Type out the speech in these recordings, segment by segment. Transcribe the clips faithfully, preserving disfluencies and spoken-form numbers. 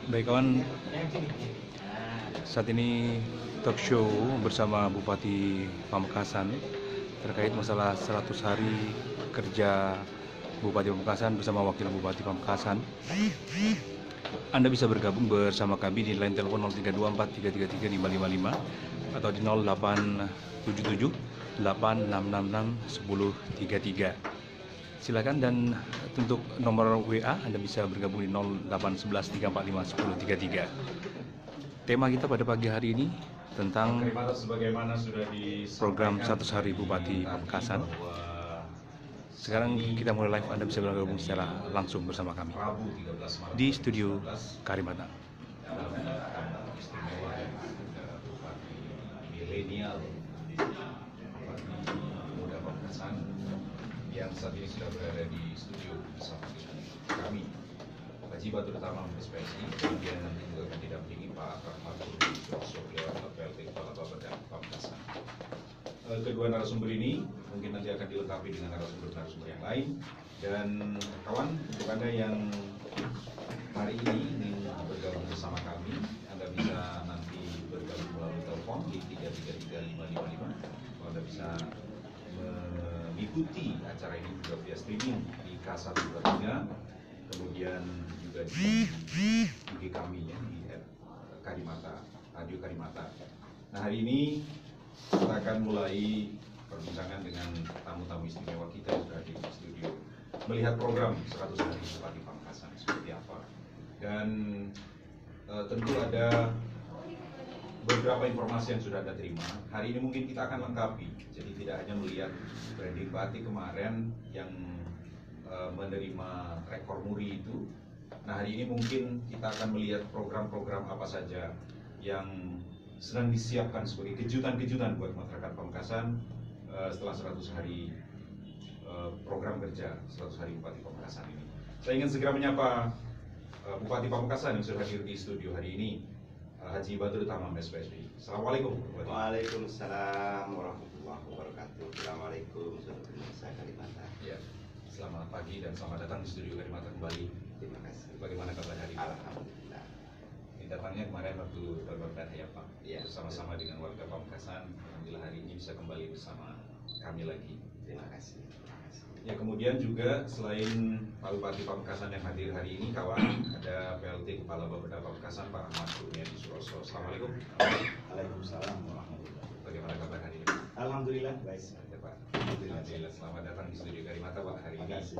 Baik kawan, saat ini talk show bersama Bupati Pamekasan terkait masalah seratus hari kerja Bupati Pamekasan bersama Wakil Bupati Pamekasan. Anda bisa bergabung bersama kami di line telepon nol tiga dua empat tiga tiga tiga lima lima lima atau di nol delapan tujuh tujuh delapan enam enam enam satu nol tiga tiga. Silakan, dan untuk nomor W A Anda bisa bergabung di nol delapan satu satu tiga empat lima satu nol tiga tiga. Tema kita pada pagi hari ini tentang program seratus hari Bupati Pamekasan. Sekarang kita mulai live, Anda bisa bergabung secara langsung bersama kami di studio Karimata. Milenial muda Pamekasan yang saat ini sudah berada di studio bersama dengan kami, Haji Batur Utama S P S I, kemudian nanti juga akan didampingi Pak Rahmatul Beliau P L T Kepala Bapeda Pamekasan. Kedua narasumber ini mungkin nanti akan dilengkapi dengan narasumber-narasumber yang lain. Dan kawan, untuk Anda yang hari ini ingin bergabung bersama kami, Anda bisa nanti bergabung melalui telepon di tiga tiga tiga lima lima lima. Anda bisa mengikuti acara ini juga via streaming di K satu dua tiga, kemudian juga di I G kami ya, di Karimata, Radio Karimata. Nah, hari ini kita akan mulai perbincangan dengan tamu-tamu istimewa kita yang berada di studio, melihat program seratus hari Bupati Pamekasan seperti apa. Dan e, tentu ada beberapa informasi yang sudah Anda terima. Hari ini mungkin kita akan lengkapi, jadi tidak hanya melihat branding batik kemarin yang e, menerima rekor muri itu. Nah, hari ini mungkin kita akan melihat program-program apa saja yang sedang disiapkan sebagai kejutan-kejutan buat masyarakat Pamekasan e, setelah seratus hari e, program kerja seratus hari Bupati Pamekasan ini. Saya ingin segera menyapa e, Bupati Pamekasan yang sudah hadir di studio hari ini, Haji Batur Utama S P S I. Assalamualaikum. Waalaikumsalam warahmatullahi wabarakatuh. Assalamualaikum saudara pemirsa Karimata. Ya, selamat pagi dan selamat datang di studio Karimata kembali. Terima kasih. Bagaimana kabar hari ini? Alhamdulillah. Ini datangnya kemarin waktu berbeda ya Pak. Ya. Bersama-sama dengan warga Pamekasan. Alhamdulillah hari ini bisa kembali bersama kami lagi. Terima kasih. Terima kasih. Ya, kemudian juga selain Pak Bupati Pamekasan yang hadir hari ini, kawan, ada P L T Kepala Bapeda Pamekasan Pak Ahmad Kurniadi Suroso. Assalamualaikum. Waalaikumsalam warahmatullahi. Bagaimana kabar hari ini? Alhamdulillah baik. Ya, Pak. Alhamdulillah. Selamat datang di studio Karimata Pak hari ini. Terima kasih.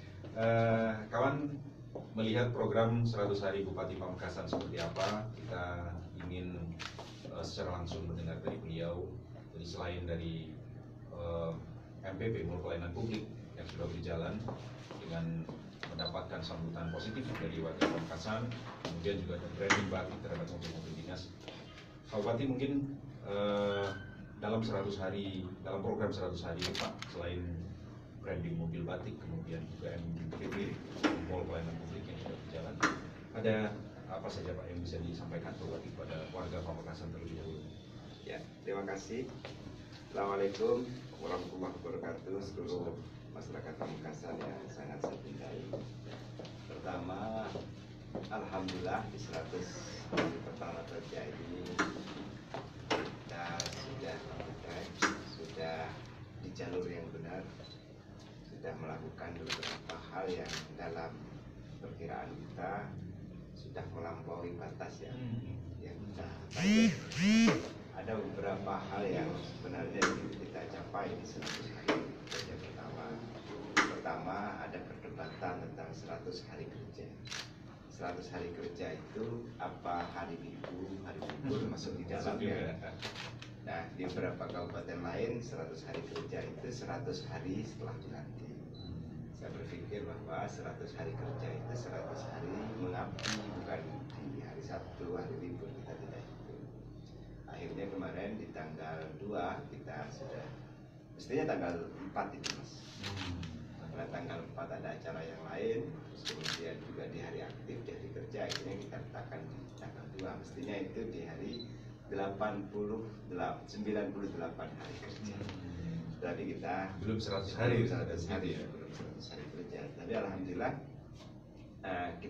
Uh, kawan, melihat program seratus hari Bupati Pamekasan seperti apa, kita ingin uh, secara langsung mendengar dari beliau. Jadi selain dari uh, M P P, Mall Pelayanan Publik, yang sudah berjalan dengan mendapatkan sambutan positif dari warga Pamekasan, kemudian juga ada branding batik terhadap mobil-mobil dinas. Pak Bupati, mungkin uh, dalam seratus hari, dalam program seratus hari ini Pak, selain branding mobil batik, kemudian juga M P P, Mall Pelayanan Publik yang sudah berjalan, ada apa saja Pak yang bisa disampaikan Pak Bupati kepada warga Pamekasan terlebih dahulu? Ya, terima kasih. Assalamualaikum warahmatullahi wabarakatuh. Seluruh masyarakat Pamekasan yang sangat saya cintai. Pertama, alhamdulillah di seratus hari pertama kerja ini kita sudah melakukan, sudah di jalur yang benar, sudah melakukan beberapa hal yang dalam perkiraan kita sudah melampaui batas yang yang kita target. Ada beberapa hal yang sebenarnya kita capai di seratus hari kerja pertama. Pertama, ada perdebatan tentang seratus hari kerja. seratus hari kerja itu apa hari minggu, hari libur masuk di dalamnya. Nah, di beberapa kabupaten lain seratus hari kerja itu seratus hari setelah dilantik. Saya berpikir bahwa seratus hari kerja itu seratus hari mengabdi, bukan di hari Sabtu, hari libur kita tidak itu. Akhirnya kemarin di tanggal dua kita sudah, mestinya tanggal empat itu Mas. Karena tanggal empat ada acara yang lain, terus kemudian juga di hari aktif jadi kerja, akhirnya kita letakkan di tanggal dua. Mestinya itu di hari delapan puluh delapan, sembilan puluh delapan hari kerja. Jadi kita belum seratus hari, seratus hari ya, belum seratus hari kerja. Tapi alhamdulillah uh, kita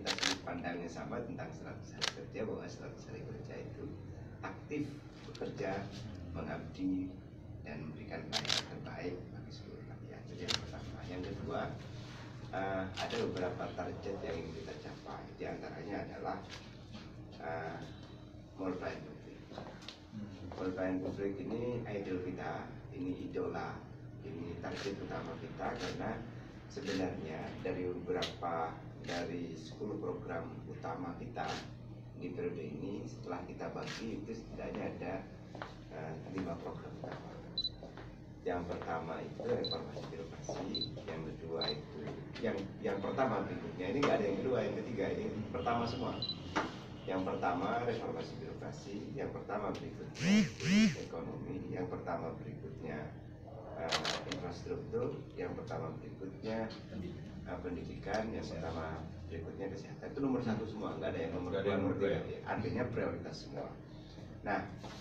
pandangnya sama tentang seratus hari kerja, bahwa seratus hari kerja itu aktif bekerja, mengabdi, dan memberikan pelayanan terbaik bagi seluruh rakyat. Itu yang pertama. Yang kedua, uh, ada beberapa target yang ingin kita capai. Di antaranya adalah uh, mall pelayanan publik. Mall pelayanan publik ini idol kita, ini idola, ini target utama kita, karena sebenarnya dari beberapa dari sepuluh program utama kita di periode ini, setelah kita bagi itu setidaknya ada uh, lima program utama. Yang pertama itu reformasi birokrasi, yang kedua itu yang yang pertama berikutnya ini nggak ada yang kedua, yang ketiga ini pertama semua. Yang pertama reformasi birokrasi, yang pertama berikutnya ekonomi, yang pertama berikutnya uh, infrastruktur, yang pertama berikutnya uh, pendidikan, yang pertama berikutnya kesehatan. Itu nomor satu semua, nggak ada yang nomor dua, nomor tiga. Artinya prioritas semua. Nah,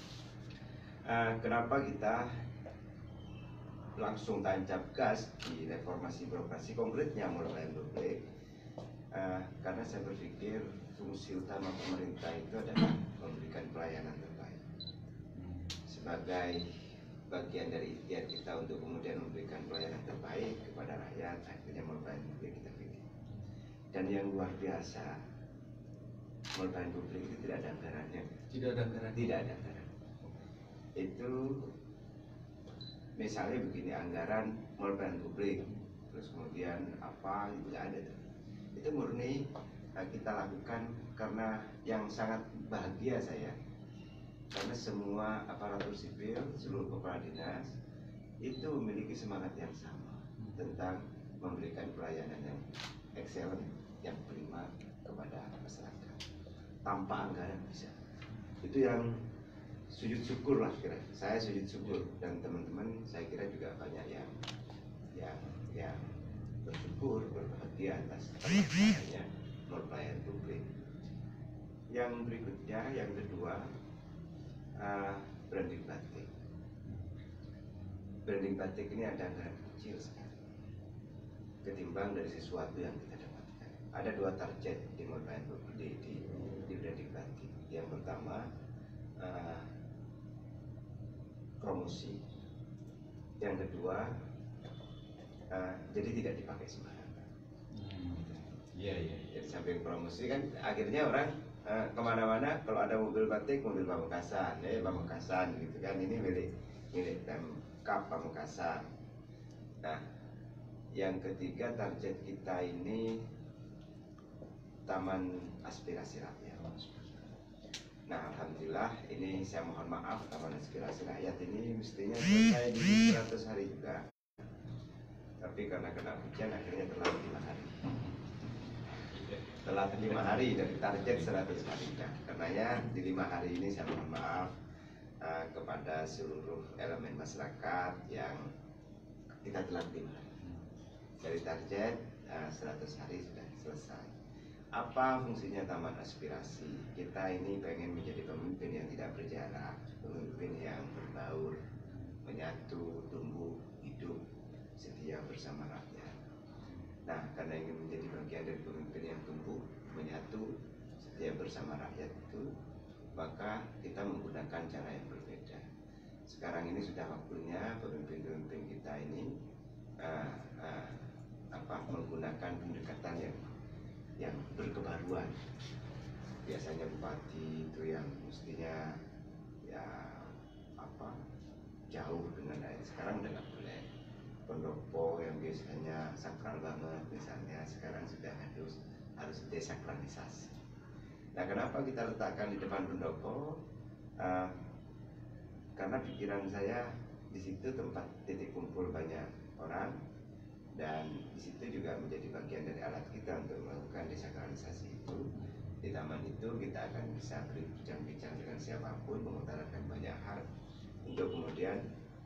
uh, kenapa kita langsung tancap gas di reformasi birokrasi, konkretnya mulai pelayanan publik? Uh, karena saya berpikir fungsi utama pemerintah itu adalah memberikan pelayanan terbaik. Sebagai bagian dari ikhtiar kita untuk kemudian memberikan pelayanan terbaik kepada rakyat, akhirnya mall pelayanan publik kita pilih. Dan yang luar biasa, mall pelayanan publik itu tidak ada anggarannya. Tidak ada anggaran. Tidak ada anggaran. Itu misalnya begini, anggaran mall pelayanan publik, terus kemudian apa, itu tidak ada. Itu murni kita lakukan karena yang sangat bahagia saya, karena semua aparatur sipil, seluruh kepala dinas itu memiliki semangat yang sama tentang memberikan pelayanan yang excellent, yang prima kepada masyarakat tanpa anggaran bisa. Itu yang sujud syukur lah kira. Saya sujud syukur, dan teman-teman saya kira juga banyak yang yang yang bersyukur, berbahagia atas terlaksananya mall pelayanan publik. Yang berikutnya, yang kedua, uh, branding batik. Branding batik ini ada anggaran kecil sekali ketimbang dari sesuatu yang kita dapatkan. Ada dua target di mall pelayanan publik, di, di, di branding batik. Yang pertama, uh, promosi. Yang kedua, uh, jadi tidak dipakai sembarangan. Iya, iya. Jadi samping promosi kan akhirnya orang uh, kemana-mana kalau ada mobil batik, mobil Pamekasan, eh Pamekasan gitu kan, ini milik milik Pemkab Pamekasan. Nah, yang ketiga target kita ini Taman Aspirasi Rakyat. Nah, alhamdulillah ini saya mohon maaf, Taman Aspirasi Rakyat ini mestinya selesai di seratus hari juga, tapi karena kena hujan akhirnya telat lima hari. Telat lima hari dari target seratus hari. Nah, karenanya di lima hari ini saya mohon maaf uh, kepada seluruh elemen masyarakat yang kita telat lima hari. Dari target uh, seratus hari sudah selesai. Apa fungsinya Taman Aspirasi? Kita ini pengen menjadi pemimpin yang tidak berjarak, pemimpin yang berbaur, menyatu, tumbuh, hidup, setia bersama rakyat. Nah, karena ingin menjadi bagian dari pemimpin yang tumbuh, menyatu, setia bersama rakyat itu, maka kita menggunakan cara yang berbeda. Sekarang ini sudah waktunya pemimpin-pemimpin kita ini uh, uh, apa, menggunakan pendekatan yang yang berkebaruan. Biasanya bupati itu yang mestinya ya apa jauh dengan lain, sekarang udah nggak boleh. Pendopo yang biasanya sakral banget misalnya, sekarang sudah harus harus desakralisasi. Nah, kenapa kita letakkan di depan pendopo? Uh, karena pikiran saya di situ tempat titik kumpul banyak orang, dan di situ juga menjadi bagian dari alat kita untuk melakukan desakralisasi itu. Di taman itu kita akan bisa berbincang-bincang dengan siapapun, mengutarakan banyak hal untuk kemudian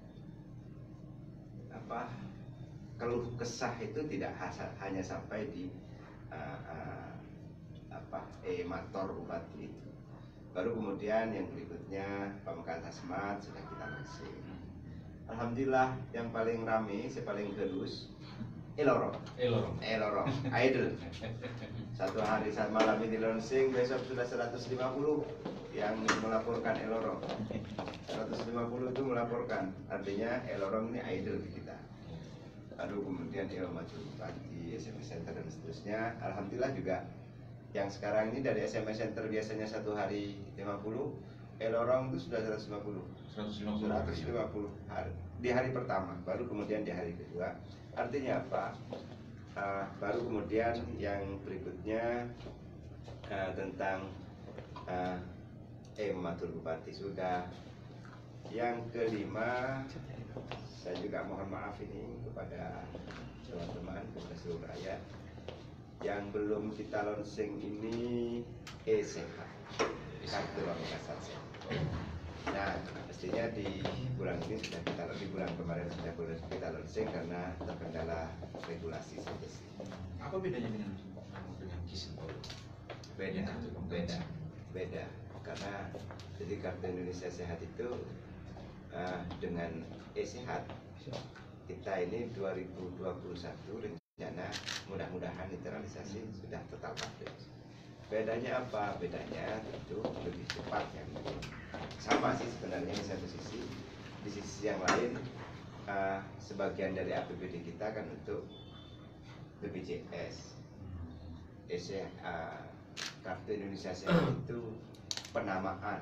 apa keluh kesah itu tidak hasa, hanya sampai di uh, uh, apa emator bupati itu. Baru kemudian yang berikutnya Pamekasan Smart sudah kita langsung. Alhamdulillah yang paling rame, saya paling gerus Elorong. Elorong. Elorong, idol. Satu hari saat malam ini launching, besok sudah seratus lima puluh yang melaporkan Elorong. seratus lima puluh itu melaporkan, artinya Elorong ini idol di kita. Lalu kemudian El Maju Bupati, S M S Center dan seterusnya. Alhamdulillah juga yang sekarang ini dari S M S Center biasanya satu hari lima puluh, Elorong itu sudah seratus lima puluh. seratus lima puluh hari di hari pertama, baru kemudian di hari kedua. Artinya apa? Uh, baru kemudian yang berikutnya uh, tentang uh, eh Matur Bupati sudah. Yang kelima, saya juga mohon maaf ini kepada teman-teman, kepada seluruh rakyat yang belum kita launching ini e-sehat, kartu Pamekasan Sehat. Nah, mestinya di bulan ini sudah kita di bulan kemarin sudah kita launching karena terkendala regulasi saja sih. Apa bedanya dengan dengan KIS? Beda, beda, beda. Karena jadi kartu Indonesia Sehat itu uh, dengan e-sehat kita ini dua ribu dua puluh satu rencana mudah-mudahan literalisasi sudah total coverage. Bedanya apa? Bedanya tentu lebih cepat ya. Sama sih sebenarnya di satu sisi, di sisi yang lain uh, sebagian dari A P B D kita kan untuk B P J S. Ese, uh, Kartu Indonesia Sehat itu penamaan,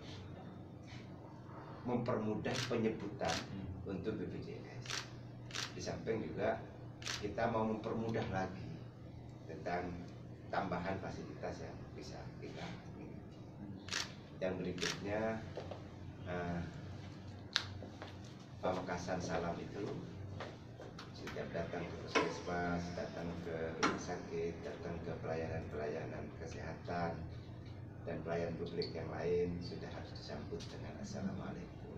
mempermudah penyebutan untuk B P J S. Di samping juga kita mau mempermudah lagi tentang tambahan fasilitas yang bisa kita miliki. Yang berikutnya uh, Pamekasan Salam itu setiap datang ke puskesmas, datang ke rumah sakit, datang ke pelayanan-pelayanan kesehatan dan pelayanan publik yang lain sudah harus disambut dengan Assalamualaikum.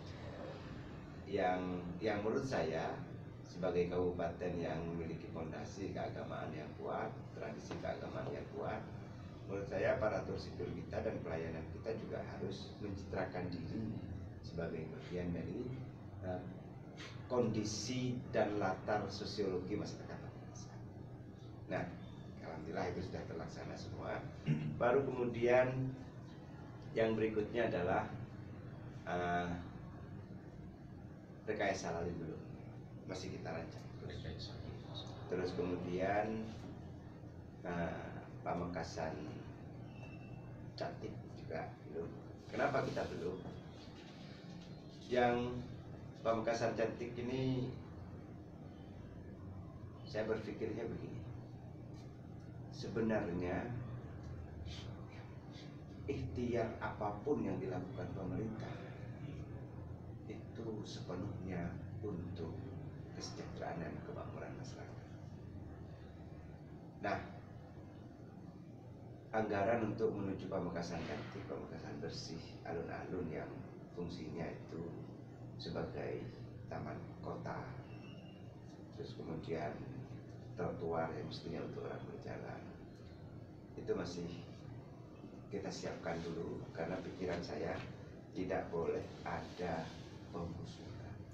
Yang yang menurut saya sebagai kabupaten yang memiliki fondasi keagamaan yang kuat, tradisi keagamaan yang kuat, menurut saya aparatur sipil kita dan pelayanan kita juga harus mencitrakan diri sebagai bagian dari uh, kondisi dan latar sosiologi masyarakat Pamekasan. Nah, alhamdulillah itu sudah terlaksana semua. Baru kemudian yang berikutnya adalah uh, rekayasa lalu dulu. Masih kita rancang terus. Terus kemudian uh, Pamekasan cantik juga belum. Kenapa kita belum? Yang Pamekasan cantik ini saya berpikirnya begini. Sebenarnya ikhtiar apapun yang dilakukan pemerintah itu sepenuhnya untuk kesejahteraan dan kemakmuran masyarakat. Nah, anggaran untuk menuju Pamekasan cantik, Pamekasan bersih, alun-alun yang fungsinya itu sebagai taman kota, terus kemudian trotoar yang mestinya untuk orang berjalan, itu masih kita siapkan dulu karena pikiran saya tidak boleh ada penggusuran.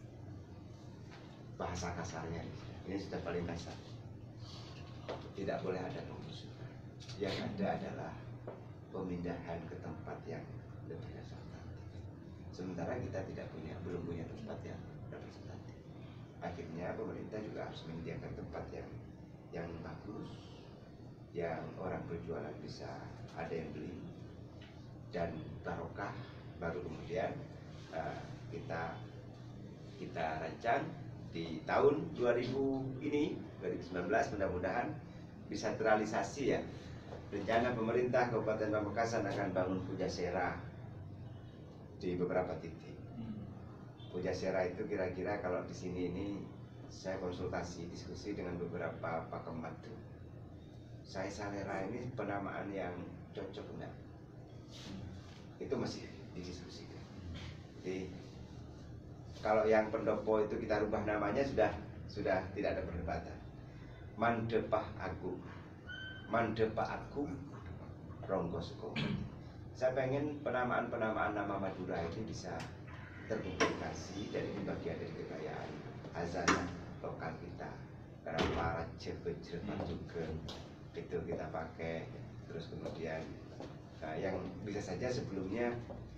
Bahasa kasarnya ini sudah paling kasar. Tidak boleh ada penggusuran. Yang ada adalah pemindahan ke tempat yang lebih representatif. Sementara kita tidak punya, belum punya tempat yang representatif. Akhirnya pemerintah juga harus menyediakan tempat yang yang bagus, yang orang berjualan bisa ada yang beli dan barokah. Baru kemudian uh, kita kita rancang di tahun dua ribu ini, dua ribu sembilan belas, mudah-mudahan bisa terrealisasi ya. Rencana pemerintah Kabupaten Pamekasan akan bangun pujasera di beberapa titik. Pujasera itu kira-kira kalau di sini ini saya konsultasi diskusi dengan beberapa pakemat tuh. Saya Salera ini penamaan yang cocok enggak? Itu masih didiskusikan. Jadi kalau yang pendopo itu kita rubah namanya sudah sudah tidak ada perdebatan. Mandepah Agung, Mandepah Agung, Ronggosko. Saya pengen penamaan-penamaan nama Madura ini bisa terpublikasi dan ini bagian dari kekayaan hazanah lokal kita. Karena para Jebejre Pajugeng itu kita pakai. Terus kemudian nah, yang bisa saja sebelumnya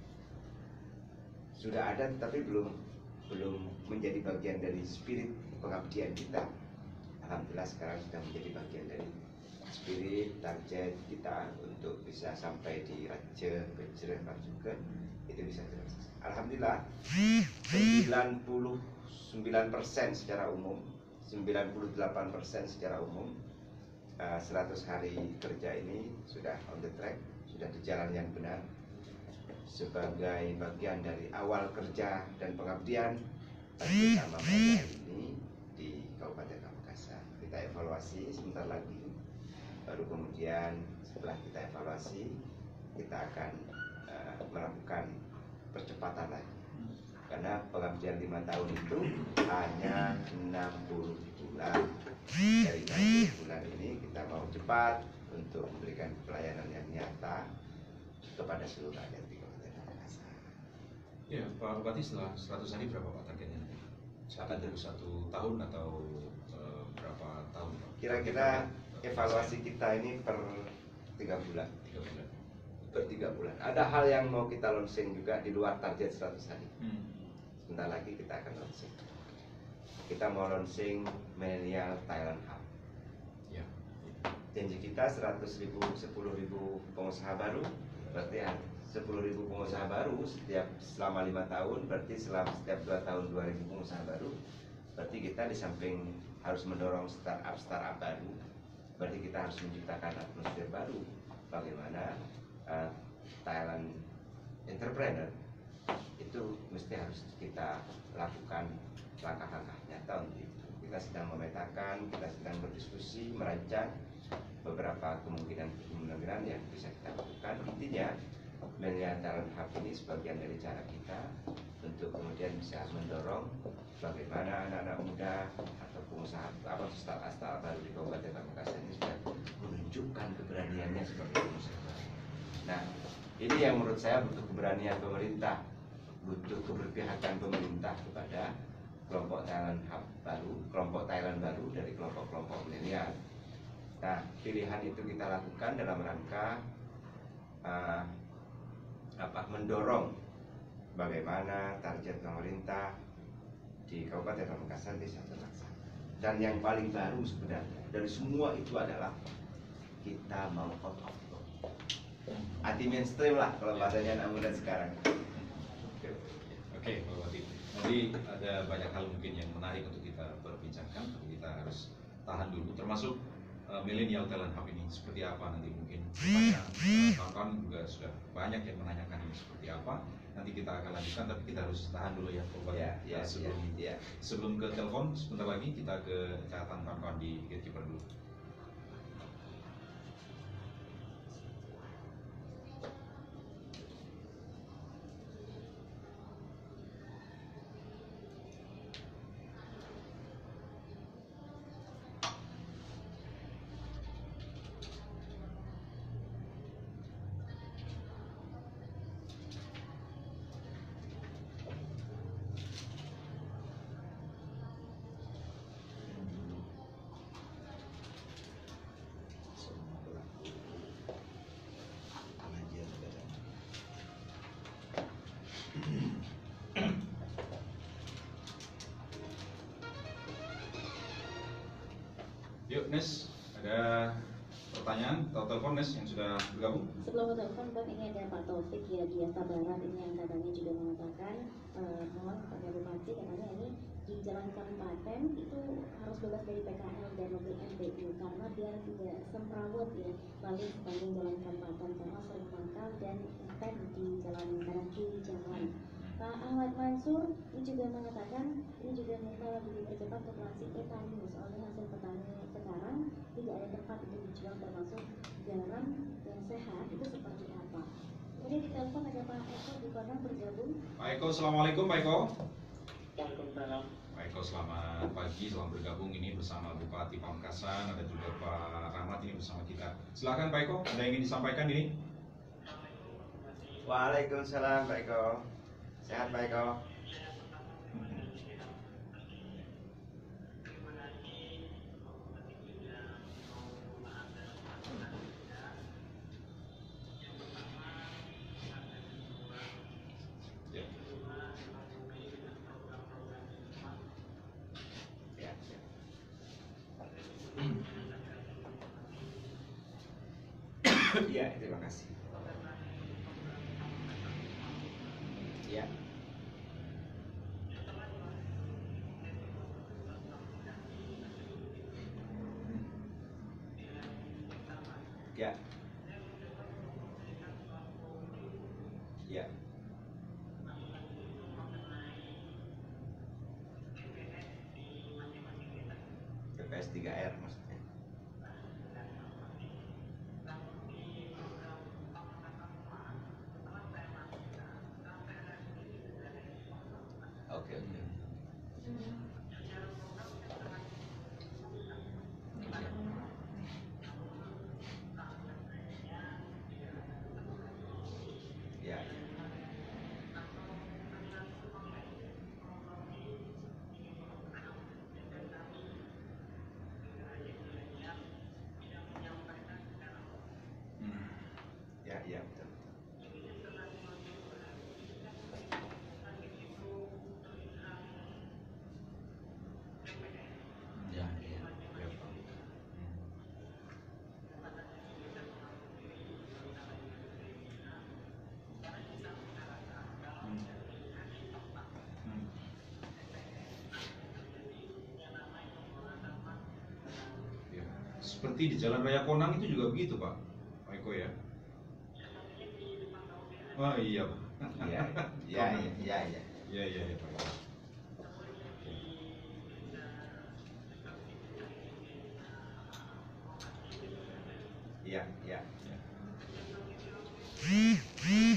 sudah ada tapi belum belum menjadi bagian dari spirit pengabdian kita, alhamdulillah sekarang sudah menjadi bagian dari spirit target kita untuk bisa sampai di Raja Bejreh juga itu bisa jelas. Alhamdulillah sembilan puluh sembilan persen secara umum, sembilan puluh delapan persen secara umum uh, seratus hari kerja ini sudah on the track, sudah di jalan yang benar sebagai bagian dari awal kerja dan pengabdian bagi utama pada ini di Kabupaten Pamekasan. Kita evaluasi sebentar lagi, baru kemudian setelah kita evaluasi kita akan uh, melakukan percepatan lagi, karena pengabdian lima tahun itu hanya enam puluh bulan. Dari enam puluh bulan ini kita mau cepat untuk memberikan pelayanan yang nyata kepada seluruh rakyat di Kabupaten Pamekasan. Ya, Pak Bupati, setelah seratus hari berapa Pak targetnya? Satu dari satu tahun atau uh, berapa tahun Pak? Kira-kira evaluasi kita ini per tiga bulan. Tiga bulan. Per tiga bulan. Ada hal yang mau kita launching juga di luar target seratus hari. Hmm. Sebentar lagi kita akan launching. Kita mau launching Millennial Thailand Hub. Ya. Janji kita seratus ribu, sepuluh ribu pengusaha baru, berarti sepuluh ribu pengusaha baru setiap selama lima tahun, berarti selama setiap dua tahun dua ribu pengusaha baru. Berarti kita di samping harus mendorong startup startup baru, berarti kita harus menciptakan atmosfer baru. Bagaimana uh, Thailand entrepreneur itu mesti harus kita lakukan langkah-langkah nyata untuk itu. Kita sedang memetakan, kita sedang berdiskusi, merancang beberapa kemungkinan-kemungkinan yang bisa kita lakukan. Intinya, Millennial Talent Hub ini sebagian dari cara kita untuk kemudian bisa mendorong bagaimana anak-anak muda atau pengusaha apa startup-startup baru di Kabupaten Pamekasan ini sudah menunjukkan keberaniannya sebagai pengusaha baru. Nah, ini yang menurut saya butuh keberanian pemerintah, butuh keberpihakan pemerintah kepada kelompok Thailand Hub baru, kelompok Thailand baru dari kelompok-kelompok milenial. Nah, pilihan itu kita lakukan dalam rangka uh, apa, mendorong bagaimana target pemerintah di Kabupaten Pamekasan bisa terlaksana. Dan yang paling baru sebenarnya dari semua itu adalah kita mau out of law, anti mainstream lah kalau bahasanya anak muda sekarang. Oke, Oke, Pak Bupati. Nanti ada banyak hal mungkin yang menarik untuk kita perbincangkan, tapi kita harus tahan dulu. Termasuk uh, Millennial Talent Hub ini seperti apa nanti mungkin banyak uh, kawan-kawan juga sudah banyak yang menanyakan ini seperti apa. Nanti kita akan lanjutkan, tapi kita harus tahan dulu ya, Pak Bupati. Ya, ya, uh, sebelum ya, ya. sebelum ke telepon sebentar lagi kita ke catatan kawan-kawan di Gatekeeper dulu. Yuk, Nes, ada pertanyaan atau telepon Nes yang sudah bergabung? Sebelum telepon, Bang, ini ada Pak Taufik ya di Atta Barat ini yang katanya juga mengatakan eh, mohon kepada Bupati, katanya ini di Jalan Kabupaten itu harus bebas dari P K L dan mobil M P U karena biar tidak semrawut ya lalu sepanjang Jalan Kabupaten karena sering mangkal dan ngetem di jalan kanan kiri jalan. Pak Ahmad Mansur ini juga mengatakan ini juga minta lebih dipercepat operasi petani, soalnya hasil petani sekarang tidak ada tempat untuk dijual termasuk garam yang sehat itu seperti apa. Kemudian di telepon ada Pak Eko di Padang bergabung. Pak Eko, Assalamualaikum Pak Eko. Waalaikumsalam. Pak Eko, selamat pagi, selamat bergabung ini bersama Bupati Pamekasan, ada juga Pak Rahmat ini bersama kita. Silakan Pak Eko, ada yang ingin disampaikan ini? Waalaikumsalam Pak Eko. Sehat Pak Eko. Ya, terima kasih. Ya. Ya. Ya. P P S tiga R maksudnya. Oke, oke. Ya, ya. Hmm. Ya, ya, betul. Ya, ya, ya, Pak. Hmm. Hmm. Ya. Seperti di Jalan Raya Konang itu juga begitu, Pak, Pak Eko ya? Oh iya, Pak. Ya, ya, ya, ya, ya. Iya, iya, iya, Pak Eko. Ya, ya. Ya. Hmm.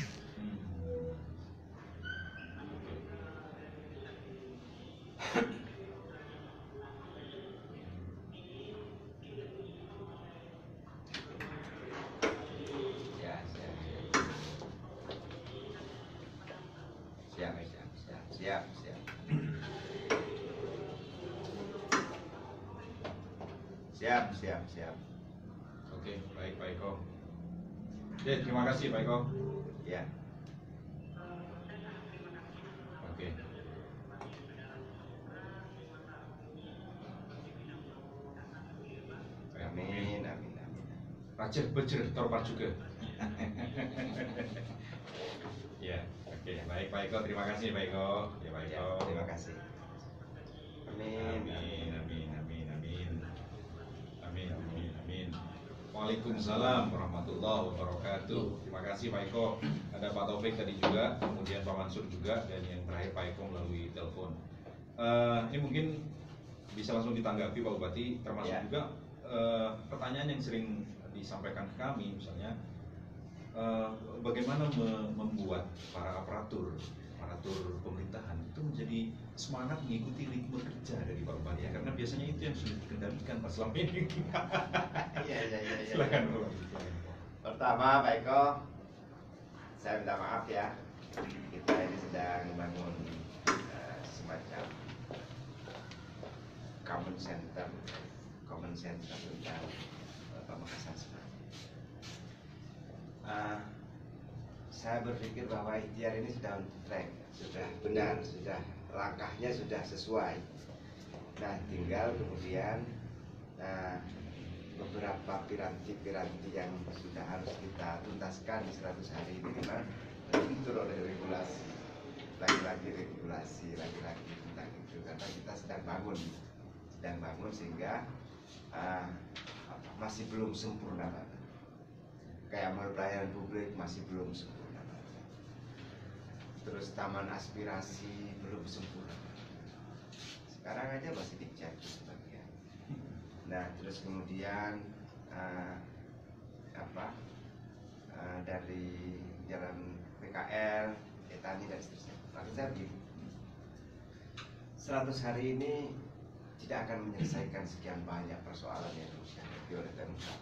Ya, siap, siap, siap, siap, siap, siap, siap, siap, siap. Oke, baik Pak Eko. Oke, terima kasih Pak Eko. Ya, Oke. amin, amin, amin. Rajin bejer terpat juga. Ya, oke, baik Pak Eko, terima kasih Pak Eko. Ya Pak Ya, Eko. terima kasih. Amin, Amin, amin, amin, amin. Amin, amin, amin. Waalaikumsalam warahmatullahi wabarakatuh. Terima kasih Pak Eko. Ada Pak Taufik tadi juga, kemudian Pak Mansur juga, dan yang terakhir Pak Eko melalui telepon. Eh, ini mungkin bisa langsung ditanggapi Pak Bupati, termasuk Ya. juga eh, pertanyaan yang sering disampaikan ke kami, misalnya eh, bagaimana me- membuat para aparatur aparatur pemerintahan itu menjadi semangat mengikuti ritme kerja dari Pak Bupati, karena biasanya itu yang sulit dikendalikan Pak selama ini. Iya, iya, iya, iya. Silakan Pak Bupati, silakan. Pertama, Pak Eko, saya minta maaf ya. Kita ini sedang membangun eh, semacam common center, common center tentang eh, Pamekasan Smart. Eh, saya berpikir bahwa ikhtiar ini sudah on track, sudah benar, sudah langkahnya sudah sesuai. Nah, tinggal kemudian eh, beberapa piranti-piranti yang sudah harus kita tuntaskan di seratus hari ini memang diatur oleh regulasi, lagi-lagi regulasi, lagi-lagi tentang itu, karena kita sedang bangun, sedang bangun sehingga uh, masih belum sempurna banget. Kayak mal pelayanan publik masih belum sempurna banget. Terus taman aspirasi belum sempurna. Sekarang aja masih dicek sebagian. Nah, terus kemudian uh, apa uh, dari jalan P K L, Etani dan seterusnya. Maksud saya begini, seratus hari ini tidak akan menyelesaikan sekian banyak persoalan yang harus dihadapi oleh Pemkab.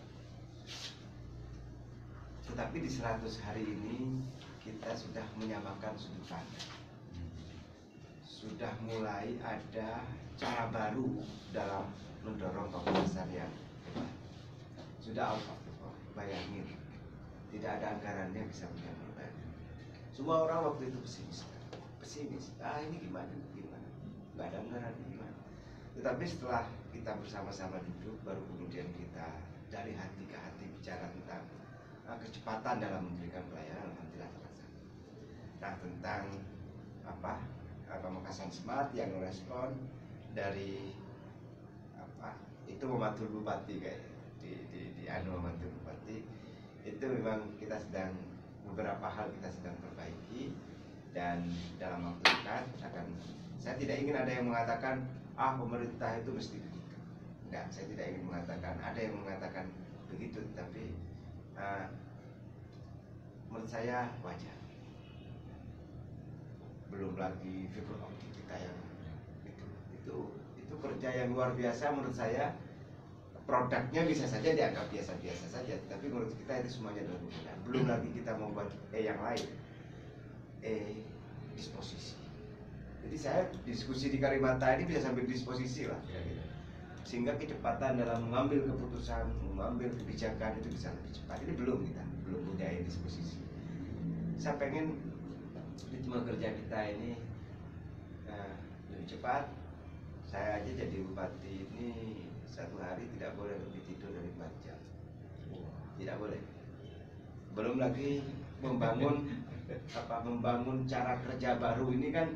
Tetapi di seratus hari ini kita sudah menyamakan sudut pandang. Sudah mulai ada cara baru dalam mendorong Pamekasan yang hebat. Sudah out of the box. Bayangin, tidak ada anggarannya bisa menyambut banyak. Semua orang waktu itu pesimis, pesimis. Ah ini gimana, gimana? Nggak ada anggaran gimana? Tetapi setelah kita bersama-sama duduk, baru kemudian kita dari hati ke hati bicara tentang kecepatan dalam memberikan pelayanan alhamdulillah terlaksana. Nah tentang apa Pamekasan Smart yang merespon dari apa itu mematul bupati kayak di di, di anu mematul bupati itu memang kita sedang beberapa hal kita sedang perbaiki dan dalam waktu dekat akan. Saya tidak ingin ada yang mengatakan ah pemerintah itu mesti begitu. Enggak, saya tidak ingin mengatakan ada yang mengatakan begitu, tapi uh, menurut saya wajar. Belum lagi fiber optik kita yang itu itu itu kerja yang luar biasa menurut saya. Produknya bisa saja dianggap biasa-biasa saja, tapi menurut kita itu semuanya adalah penggunaan. Belum lagi kita membuat E yang lain, E disposisi. Jadi saya diskusi di Karimata ini bisa sampai disposisi lah, sehingga kecepatan dalam mengambil keputusan, mengambil kebijakan itu bisa lebih cepat. Ini belum kita, belum punya E disposisi. Saya pengen ritme kerja kita ini uh, lebih cepat. Saya aja jadi bupati ini satu hari tidak boleh lebih tidur dari empat jam, tidak boleh. Belum lagi membangun apa membangun cara kerja baru ini kan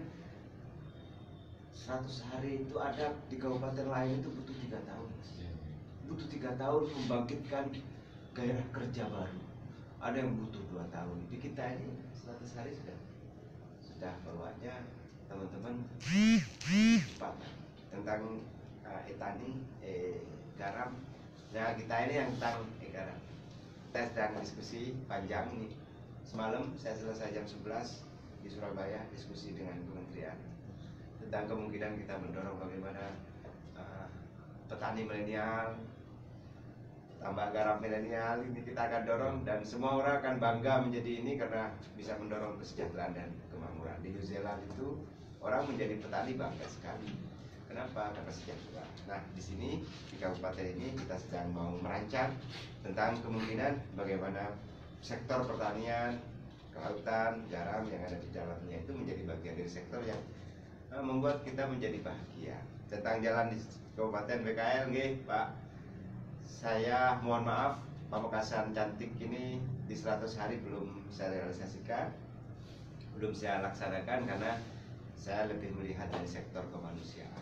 seratus hari itu ada di kabupaten lain itu butuh tiga tahun, butuh tiga tahun membangkitkan gairah kerja baru. Ada yang butuh dua tahun. Di kita ini seratus hari sudah sudah bawaannya teman-teman cepat. Tentang uh, etani, eh, garam. Nah kita ini yang tentang eh, garam. Tes dan diskusi panjang ini. Semalam saya selesai jam sebelas di Surabaya diskusi dengan kementerian tentang kemungkinan kita mendorong bagaimana uh, petani milenial, tambah garam milenial ini kita akan dorong dan semua orang akan bangga menjadi ini karena bisa mendorong kesejahteraan dan kemakmuran. Di New Zealand itu orang menjadi petani bangga sekali. Kenapa? Karena sejahtera. Nah, di sini di kabupaten ini kita sedang mau merancang tentang kemungkinan bagaimana sektor pertanian, kelautan, garam yang ada di dalamnya itu menjadi bagian dari sektor yang uh, membuat kita menjadi bahagia. Tentang jalan di Kabupaten B K L, nggih, Pak. Saya mohon maaf, Pamekasan cantik ini di seratus hari belum saya realisasikan, belum saya laksanakan karena saya lebih melihat dari sektor kemanusiaan.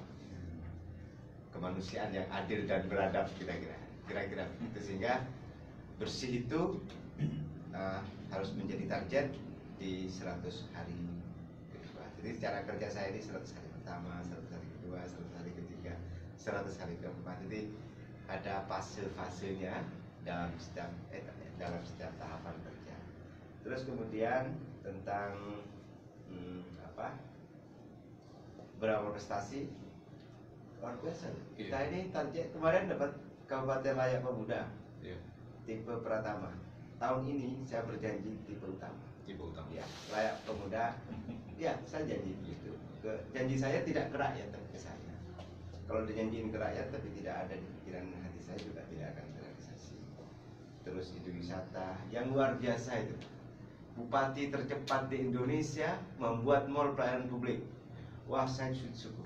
Kemanusiaan yang adil dan beradab kira-kira kira-kira itu, sehingga bersih itu uh, harus menjadi target di seratus hari kedua. Jadi cara kerja saya ini seratus hari pertama, seratus hari kedua, seratus hari ketiga, seratus hari keempat. Jadi ada fase-fasenya dalam setiap eh, dalam setiap tahapan kerja. Terus kemudian tentang hmm, apa berapa prestasi luar biasa. Kita Iya. ini target kemarin dapat Kabupaten Layak Pemuda Iya. tipe Pratama. Tahun ini saya berjanji tipe utama. Tipe utama. Ya, Layak Pemuda. Ya, saya janji begitu. Ke, janji saya tidak ke rakyat tapi ke saya. Kalau dijanjiin ke rakyat tapi tidak ada di pikiran hati saya juga tidak akan terrealisasi. Terus itu wisata yang luar biasa itu. Bupati tercepat di Indonesia membuat mall pelayanan publik. Wah, saya sujud syukur.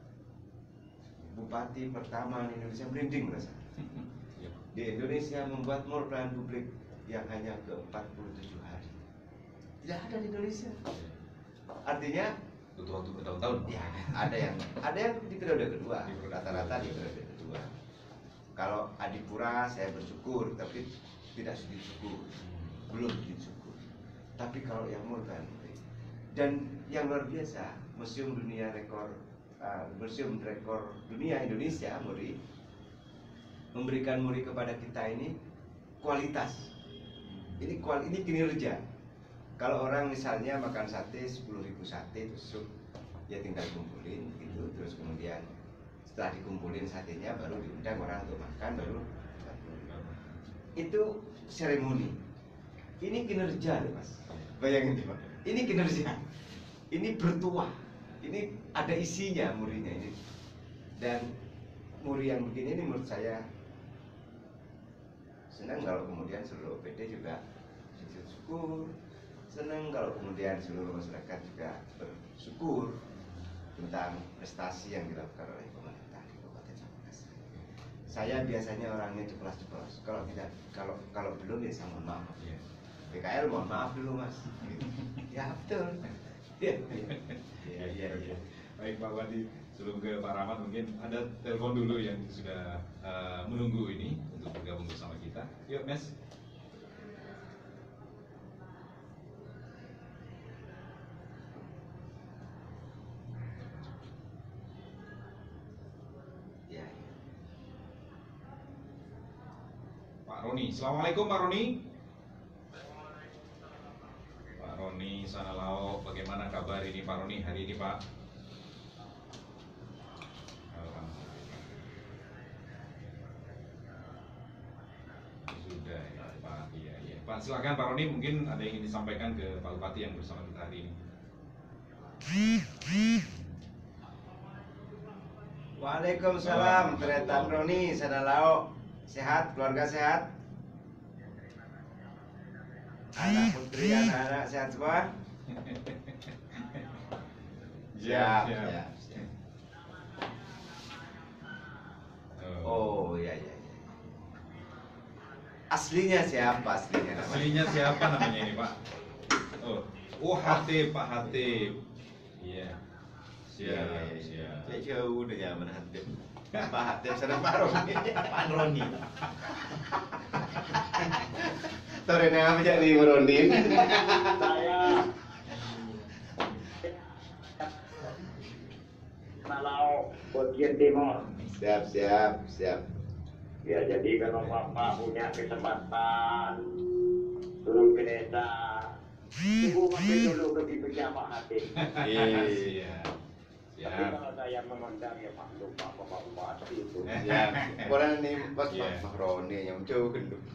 Bupati pertama di Indonesia, merinding merasa. Di Indonesia membuat mall pelayanan publik yang hanya ke empat puluh tujuh hari. Tidak ada di Indonesia. Artinya Butuh waktu bertahun-tahun. ya ada yang ada yang di periode kedua, rata-rata di periode kedua. Kalau Adipura saya bersyukur, tapi tidak sujud syukur, belum sujud syukur. Tapi kalau yang mall pelayanan publik dan yang luar biasa, Museum Dunia Rekor Uh, Museum Rekor Dunia Indonesia Muri memberikan Muri kepada kita ini kualitas. Ini kual ini kinerja. Kalau orang misalnya makan sate sepuluh ribu sate tusuk, ya tinggal kumpulin gitu, terus kemudian setelah dikumpulin satenya baru diundang orang untuk makan, baru itu seremoni. Ini kinerja loh Mas. Bayangin coba. Ini kinerja. Ini bertuah. Ini ada isinya murinya ini. Dan muri yang begini ini menurut saya senang kalau kemudian seluruh O P D juga sujud syukur. Senang kalau kemudian seluruh masyarakat juga bersyukur tentang prestasi yang dilakukan oleh pemerintah di Kabupaten Pamekasan. saya biasanya orangnya ceplas-ceplos. Kalau tidak, kalau kalau belum ya saya mohon maaf. Iya. P K L mohon maaf dulu mas. Gitu. Ya betul. Iya iya iya. Ya. Baik Pak Bupati, sebelum ke Pak Rahmat mungkin ada telepon dulu yang sudah uh, menunggu ini untuk bergabung bersama kita. Yuk Mas. Ya. Pak Roni, Assalamualaikum Pak Roni. Pak Roni Sanalao, bagaimana kabar ini Pak Roni hari ini Pak? Sudah ya Pak, iya iya. Pak silakan Pak Roni, mungkin ada yang ingin disampaikan ke Pak Bupati yang bersama kita hari ini. Waalaikumsalam, Tretan Roni, Sanalao. Sehat, keluarga sehat? Anak putri, anak-anak sehat semua? Siap, siap, siap. Oh, iya, iya, iya. Aslinya siapa aslinya? namanya? Aslinya siapa namanya ini Pak? Oh, oh Hatip, Pak Hatip. Iya. Siap, siap. Saya jauh udah nyaman Hatip. Pak Hatip sana Pak Roni. Pak Roni. Torena apa jadi Roni? Saya Malau bagian timur. Siap, siap, siap. Ya jadi kalau Bapak punya kesempatan turun ke desa, ibu mampir dulu ke bibirnya Pak Hati. Iya. Siap. Tapi Siap. kalau saya mengundang ya Pak lupa Bapak Bupati itu. Siap. Orang ini pas Iya. Pak Roni yang jauh gendut.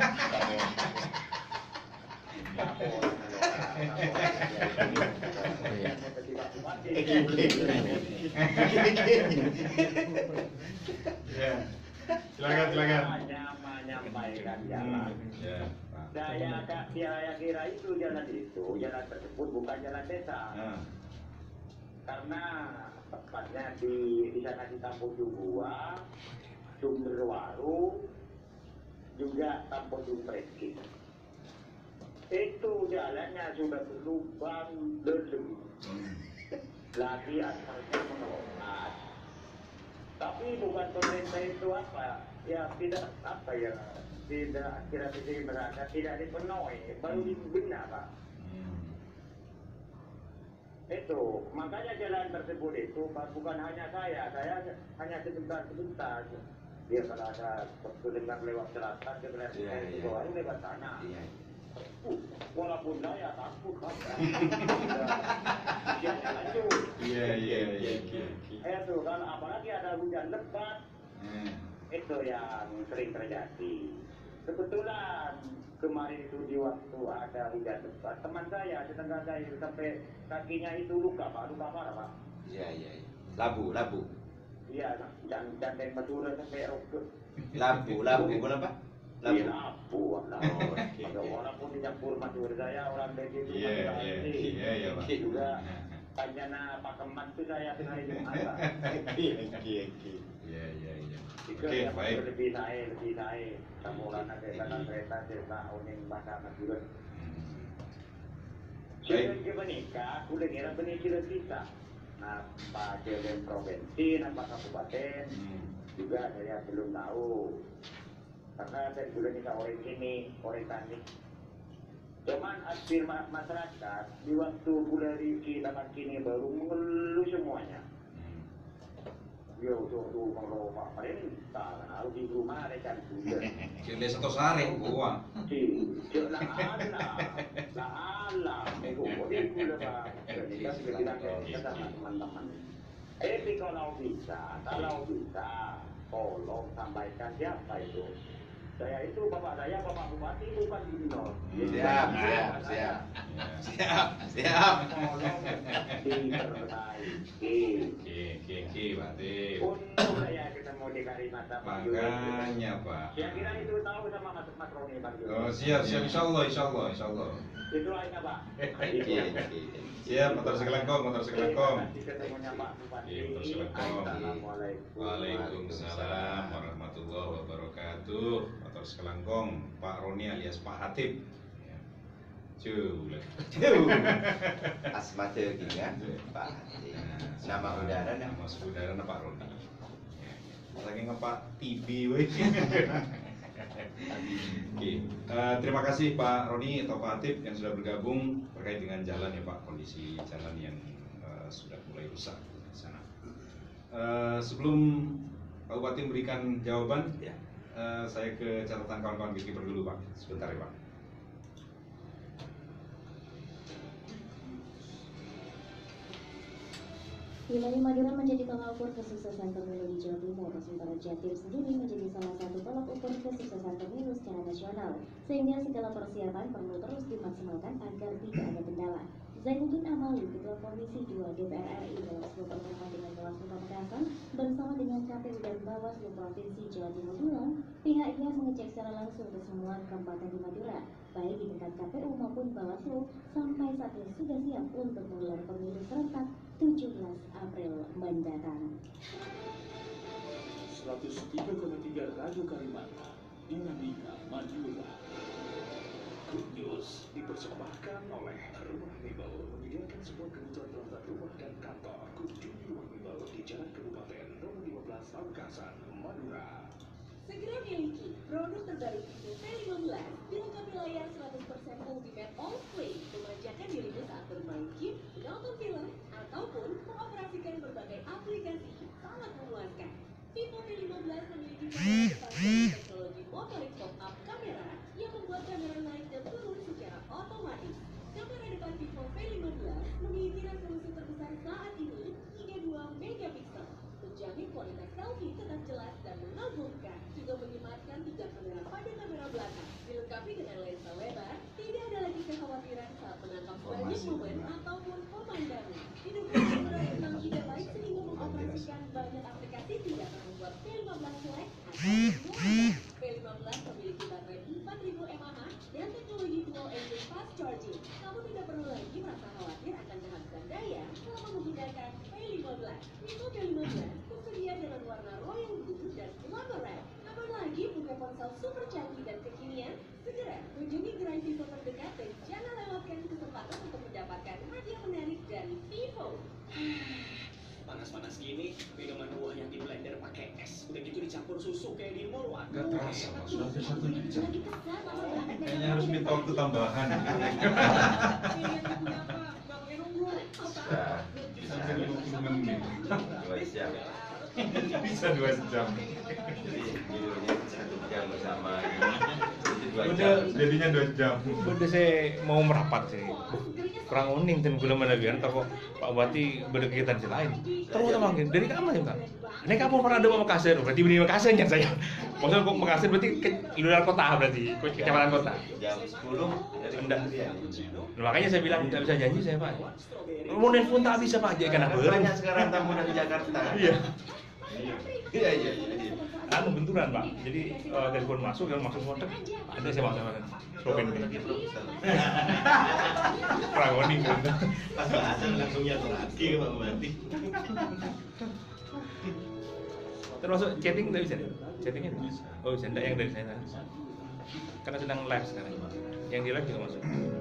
Ya. Silakan, silakan. Hanya menyampaikan jalan. Ya, Pak. Saya kira-kira itu jalan itu, jalan tersebut bukan jalan desa. Nah, Karena tepatnya di di sana di Kampung Jugua, Sumberwaru, juga Kampung Jumpreki. Itu jalannya sudah berlubang lelem. Lagi asfalnya mengelola. Tapi bukan pemerintah itu apa? Ya tidak apa ya? Tidak kira-kira merasa tidak dipenuhi, baru dibina Pak. hmm. Itu makanya jalan tersebut itu bukan hanya saya, saya hanya sebentar-sebentar. Dia kalau ada waktu dengar lewat selatan, dia bilang Iya, iya. itu baru lewat sana. Iya. Uh, walaupun saya takut Pak. Dia lanjut. Iya, iya, iya. iya. Itu kan apalagi ada hujan lebat, Hmm. itu yang sering terjadi. Kebetulan kemarin itu di waktu ada hujan lebat, teman saya tetangga saya sampai kakinya itu luka Pak, luka parah Pak. Iya, iya, iya. Labu, labu. Iya, dan dan dari Madura sampai Roke. Labu, labu kenapa? Iya, Labu. labu. Oh, oke, Ada oke. orang pun dicampur Madura saya, orang begitu. Iya, iya, iya, iya, Pak. Juga Panjana Pakeman itu saya tengah hidup ada. Oke, oke, oke. Iya, iya, iya. Itu Oke, yang baik. lebih naik, lebih naik. Samuran ada kereta kereta desa uning bahasa Madura. Hmm. Sila ke menikah, kulit kira benih sila kita. Nah, Pak Jalan Provinsi, nama Kabupaten, Hmm. juga saya belum tahu. Karena saya sudah nikah orang sini, orang tani. Cuman aspir ma- masyarakat, di waktu bulan Riki, dapat kini baru mengeluh semuanya. Hmm. Yo, tuh, tuh, kalau Pak Perintah, harus di rumah ada kan sudah. Kira satu sehari gua. Si, cek lah Allah, lah Allah, itu boleh pula Pak. Jadi kan sudah bilang ke sama teman-teman. Tapi kalau bisa, kalau bisa, tolong sampaikan siapa itu. Saya itu bapak saya, bapak bupati bukan Dino. Siap, siap, siap. Siap, siap. Tolong diperbaiki. Oke, oke, oke, Pak Tip. Untuk saya ketemu di Karimata Pak Yudho. Makanya, Pak. Saya kira itu tahu sama Mas Mas Roni Pak Yudho. Oh, siap, siap. Insya Allah, insya Allah, insya Allah. Itu lainnya Pak. Oke, oke. Siap, motor sekelengkong, motor sekelengkong. Nanti ketemunya Pak Bupati. Iya, motor sekelengkong. Assalamualaikum. Waalaikumsalam warahmatullahi wabarakatuh. Motor sekelengkong, Pak Roni alias Pak Hatip. Ya. Cuy. Asma Teginga, Pak Hati. Nama udara dah. Nama saudara Pak Roni. Ya. Lagi ngepak T V weh. Oke, eh, terima kasih Pak Roni atau Pak Hatip yang sudah bergabung terkait dengan jalan ya Pak, kondisi jalan yang eh, sudah mulai rusak di sana. Eh, sebelum Pak Bupati memberikan jawaban, Ya. eh, saya ke catatan kawan-kawan gatekeeper dulu Pak, sebentar ya Pak. Wilayah Madura menjadi tolak ukur kesuksesan pemilu di Jawa Timur, sementara Jatim sendiri menjadi salah satu tolak ukur kesuksesan pemilu secara nasional, sehingga segala persiapan perlu terus dimaksimalkan agar tidak ada kendala. Zainuddin Amali, Ketua Komisi dua D P R R I dalam sebuah pertemuan dengan Bawaslu Pamekasan bersama dengan K P U dan Bawaslu Provinsi Jawa Timur bilang, pihaknya mengecek secara langsung ke semua kabupaten di Madura, baik di tingkat K P U maupun Bawaslu, sampai saat ini sudah siap untuk menggelar pemilu serentak tujuh belas April mendatang. seratus tiga koma tiga Radio Karimata, Dinamika Madura. Good News dipersembahkan oleh Rumah Mebel, menyediakan sebuah kebutuhan peralatan rumah dan kantor. Kunjungi Rumah Mebel di Jalan Kabupaten nomor lima belas Pamekasan, Madura. Segera miliki produk terbaru Vivo V lima belas dilengkapi layar seratus persen Ultimate All Play, memanjakan dirimu saat bermain game, menonton film, ataupun mengoperasikan berbagai aplikasi sangat memuaskan. Vivo V lima belas memiliki fitur teknologi motorik pop-up kamera yang membuat kamera naik dan turun secara otomatis. Kamera depan Vivo V lima belas memiliki resolusi terbesar saat ini hingga dua megapiksel, menjamin kualitas selfie tetap jelas dan mengagumkan. Juga menyematkan tiga kamera pada kamera belakang, dilengkapi dengan lensa lebar. Tidak ada lagi kekhawatiran saat menangkap banyak momen ataupun pemandangan. Didukung kamera enam giga byte sehingga mengoperasikan banyak aplikasi tidak akan membuat V lima belas lag atau muat. V lima belas memiliki baterai empat ribu mAh dan teknologi dual engine fast charging. Kamu tidak perlu lagi merasa khawatir akan kehabisan daya selama menggunakan V lima belas. Vivo V lima belas tersedia dengan warna royal blue dan glamour red. Kapan lagi punya ponsel super canggih dan kekinian? Segera kunjungi gerai Vivo terdekat dan jangan lewatkan kesempatan untuk mendapatkan hadiah menarik dari Vivo. Panas-panas gini, minuman buah yang di blender pakai es, udah gitu dicampur susu kayak di mall. Waduh. Gak terasa Pak, sudah hampir satu jam. Lagi kesal, mama banget. Kayaknya harus minta waktu tambahan. Bisa, bisa. Sampai lima puluh menit. Dua jam. Bisa dua jam. Jadi judulnya satu jam bersama ini. Itu dua Udah, jam. Jadinya dua jam. Udah saya mau merapat sih. Kurang uning dan gula mana biar tako Pak Bupati berkegiatan lain. Terus kita manggil dari kamu ya Pak. Ini kamu pernah ada Makassar, berarti di Makassar ya saya. Maksudnya kok Makassar berarti ke luar kota berarti, ke kecamatan kota. Jam sepuluh dari Enggak. kementerian. Nah, makanya saya bilang tidak bisa janji saya Pak. Mau nelfon tak bisa Pak, jadi karena bareng. Banyak sekarang tamu dari Jakarta. Iya. Iya, iya, iya. Anu benturan Pak. Jadi eh, telepon masuk, yang masuk semua ada saya maksudnya. Slogan gitu. Kurang uning kan. Pas bahasan langsung nyatu lagi ke Pak Bupati. Termasuk chatting tidak bisa deh? Chattingnya tidak bisa. Oh bisa, enggak yang dari saya. Karena sedang live sekarang. Yang di live juga masuk.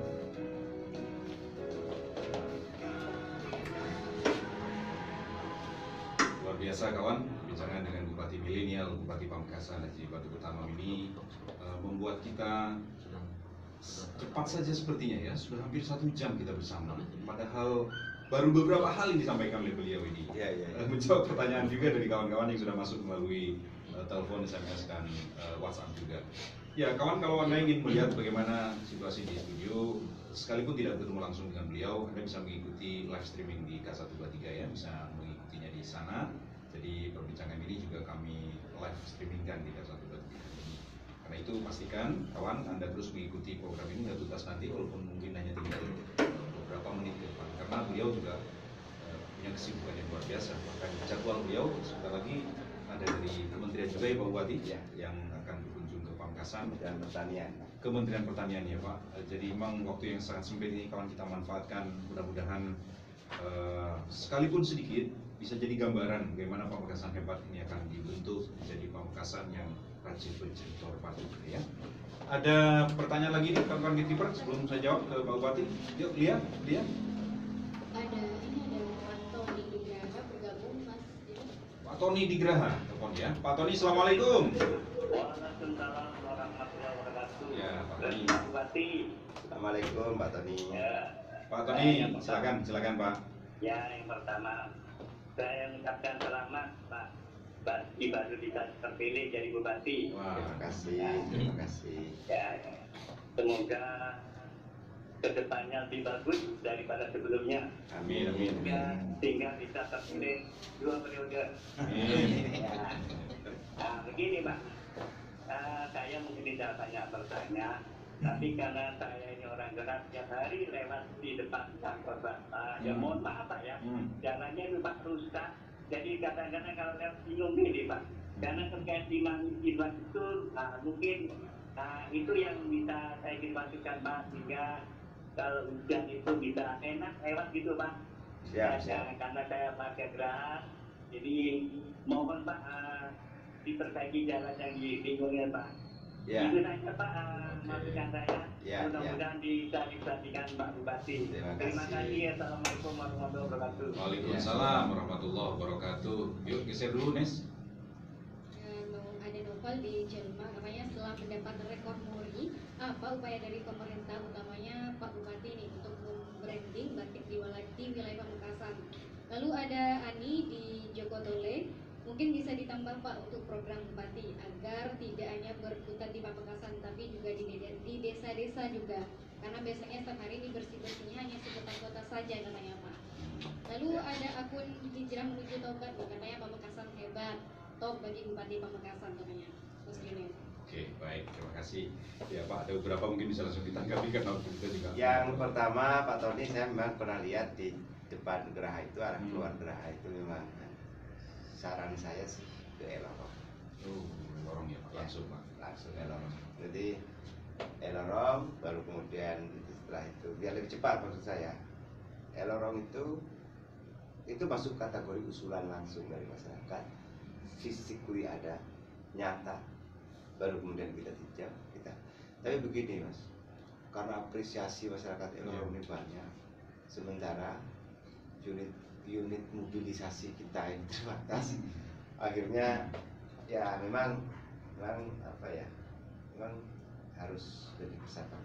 Luar biasa kawan, bincang dengan Bupati Milenial, Bupati Pamekasan Haji Batu Pertama ini uh, membuat kita cepat saja sepertinya ya, sudah hampir satu jam kita bersama. Padahal baru beberapa hal yang disampaikan oleh beliau ini. Iya, iya. Uh, menjawab pertanyaan juga dari kawan-kawan yang sudah masuk melalui uh, telepon, S M S dan uh, WhatsApp juga. Ya kawan, kalau Anda ingin melihat bagaimana situasi di studio, sekalipun tidak bertemu langsung dengan beliau, Anda bisa mengikuti live streaming di K seratus dua puluh tiga ya, bisa mengikutinya di sana. Jadi perbincangan ini juga kami live streamingkan di K seratus dua puluh tiga ini. Karena itu pastikan kawan Anda terus mengikuti program ini hingga tuntas nanti, walaupun mungkin hanya tinggal beberapa menit ke depan. Karena beliau juga uh, punya kesibukan yang luar biasa. Bahkan jadwal beliau sebentar lagi ada dari Kementerian juga ya Pak Bupati, Ya. yang akan berkunjung ke Pamekasan Dan pertanian. ke Kementerian Pertanian ya Pak. Eh, Jadi memang waktu yang sangat sempit ini kawan kita manfaatkan, mudah-mudahan eh, sekalipun sedikit bisa jadi gambaran bagaimana Pamekasan hebat ini akan dibentuk menjadi Pamekasan yang rajin bercerita padu ya. Ada pertanyaan lagi nih kawan-kawan gatekeeper sebelum saya jawab ke Pak Bupati. Yuk lihat, lihat. Ada ini ada Pak Tony di Graha bergabung Mas. Ini. Pak Tony di Graha, telepon ya. Pak Tony, assalamualaikum. Waalaikumsalam warahmatullahi wabarakatuh. Ya, Pak Tony. Pak Bupati. Assalamualaikum Pak Tony. Ya, Pak Tony, silakan, silakan Pak. ya yang pertama saya mengucapkan selamat Pak Bupati baru bisa terpilih jadi Bupati. Wah, Terima kasih, terima kasih. Ya, semoga kedepannya lebih bagus daripada sebelumnya. amin, amin. Ya, sehingga bisa terpilih dua periode. Amin. Ya. Nah, begini Pak, Eh, saya mungkin tidak banyak bertanya, tapi karena saya ini orang gerak tiap hari lewat di depan kantor Bapak, ya Hmm. mohon maaf Pak ya, Hmm. jalannya itu Pak rusak, jadi kadang-kadang kalau lewat bingung ini Pak, karena terkait lima infrastruktur, nah, mungkin nah, itu yang bisa saya informasikan Pak, sehingga kalau hujan itu bisa enak lewat gitu Pak. Siap, Ya, siap. karena saya pakai gerak, jadi mohon Pak uh, diperbaiki jalan yang di lingkungan Pak. Ya. Itu saja Pak uh, Oke. masukan saya. Ya, Mudah-mudahan bisa diperhatikan Pak Bupati. Terima Terima kasih. kasih. Assalamualaikum warahmatullahi wabarakatuh. Waalaikumsalam warahmatullahi wabarakatuh. Yuk geser dulu Nes. Eh, ada novel di Jelma katanya setelah mendapat rekor muri, apa upaya dari pemerintah utamanya Pak Bupati ini untuk membranding batik di wilayah, di wilayah Pamekasan. Lalu ada Ani di Jogotole, mungkin bisa ditambah Pak untuk program Bupati agar tidak hanya berputar di Pamekasan tapi juga di de- di desa-desa juga, karena biasanya setiap hari ini bersih-bersihnya hanya seputar kota saja katanya Pak. Lalu ada akun hijrah menuju Tobat, katanya Pamekasan hebat, top bagi Bupati Pamekasan katanya Mas Junio. Oke, baik, terima kasih. Ya Pak, ada beberapa mungkin bisa langsung ditanggapi karena waktu kita juga. Yang pertama Pak Tony, saya memang pernah lihat di depan Geraha itu, arah Hmm. keluar Geraha itu memang saran saya sih ke Elorong. Oh, lorong ya Pak, Ya, langsung Pak. langsung Elorong. Jadi Elorong, baru kemudian itu setelah itu biar lebih cepat maksud saya. Elorong itu itu masuk kategori usulan langsung dari masyarakat, physically ada, nyata, baru kemudian kita tinjau kita. Tapi begini Mas, karena apresiasi masyarakat Elorong ini banyak, sementara unit unit mobilisasi kita yang terbatas, akhirnya ya memang memang apa ya, memang harus lebih bersabar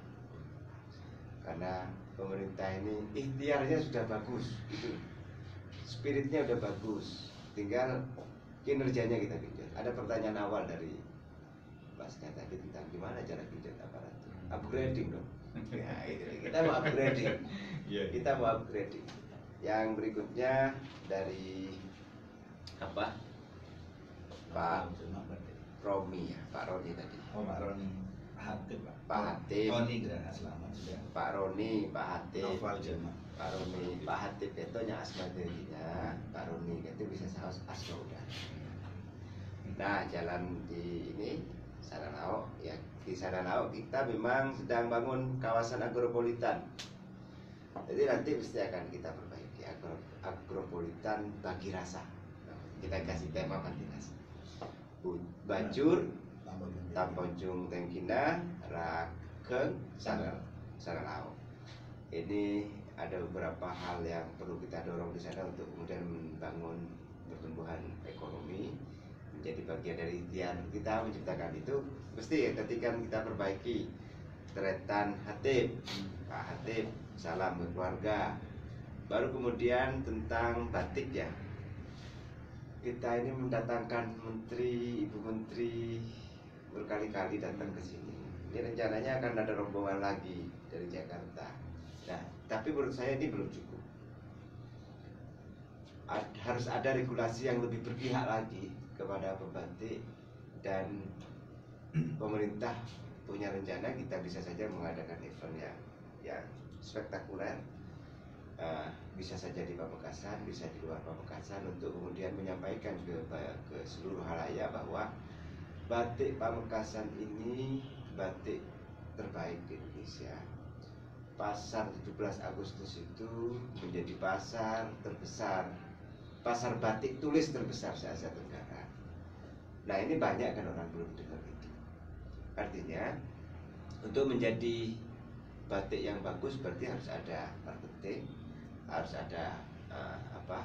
karena pemerintah ini ikhtiarnya sudah bagus, gitu. Spiritnya udah bagus, tinggal kinerjanya kita genjot. Ada pertanyaan awal dari Masnya tadi tentang gimana cara genjot aparatur, upgrading dong. Ya, itu. Kita mau upgrading, Iya. kita mau upgrading. Yang berikutnya dari apa? Pak Romi ya, Pak Roni tadi. Oh, Pak Roni, Pak Hatip, Pak. Pak Hatip. Roni Geraha selamat sudah. Pak Roni, Pak Hatip. Novel Jelma. Pak Roni, Pak Hatip itu nya asma dirinya, Pak Roni itu bisa saus asma udah. Nah, jalan di ini Saranau, ya di Saranau kita memang sedang bangun kawasan agropolitan. Jadi nanti mesti akan kita perbaiki agro, agropolitan bagi rasa. Kita kasih tema bagi rasa. Bu- Bajur, Tamponjung Tengkina, Rakeng, Saranau. Saranau. Ini ada beberapa hal yang perlu kita dorong di sana untuk kemudian membangun pertumbuhan ekonomi, menjadi bagian dari ikhtiar kita menciptakan itu. Mesti ketika kita perbaiki Tretan Hatip, Pak Hatip, salam ke keluarga. Baru kemudian tentang batik ya, kita ini mendatangkan menteri, ibu menteri berkali-kali datang ke sini. Ini rencananya akan ada rombongan lagi dari Jakarta. Nah, tapi menurut saya ini belum cukup. Ad- harus ada regulasi yang lebih berpihak lagi kepada pembatik, dan pemerintah punya rencana kita bisa saja mengadakan event yang yang spektakuler. Uh, bisa saja di Pamekasan, bisa di luar Pamekasan, untuk kemudian menyampaikan ke ke seluruh halayak bahwa batik Pamekasan ini batik terbaik di Indonesia. Pasar tujuh belas Agustus itu menjadi pasar terbesar, pasar batik tulis terbesar se-Asia Tenggara. Nah, ini banyak kan orang belum dengar itu. Artinya untuk menjadi batik yang bagus berarti harus ada marketing, harus ada uh, apa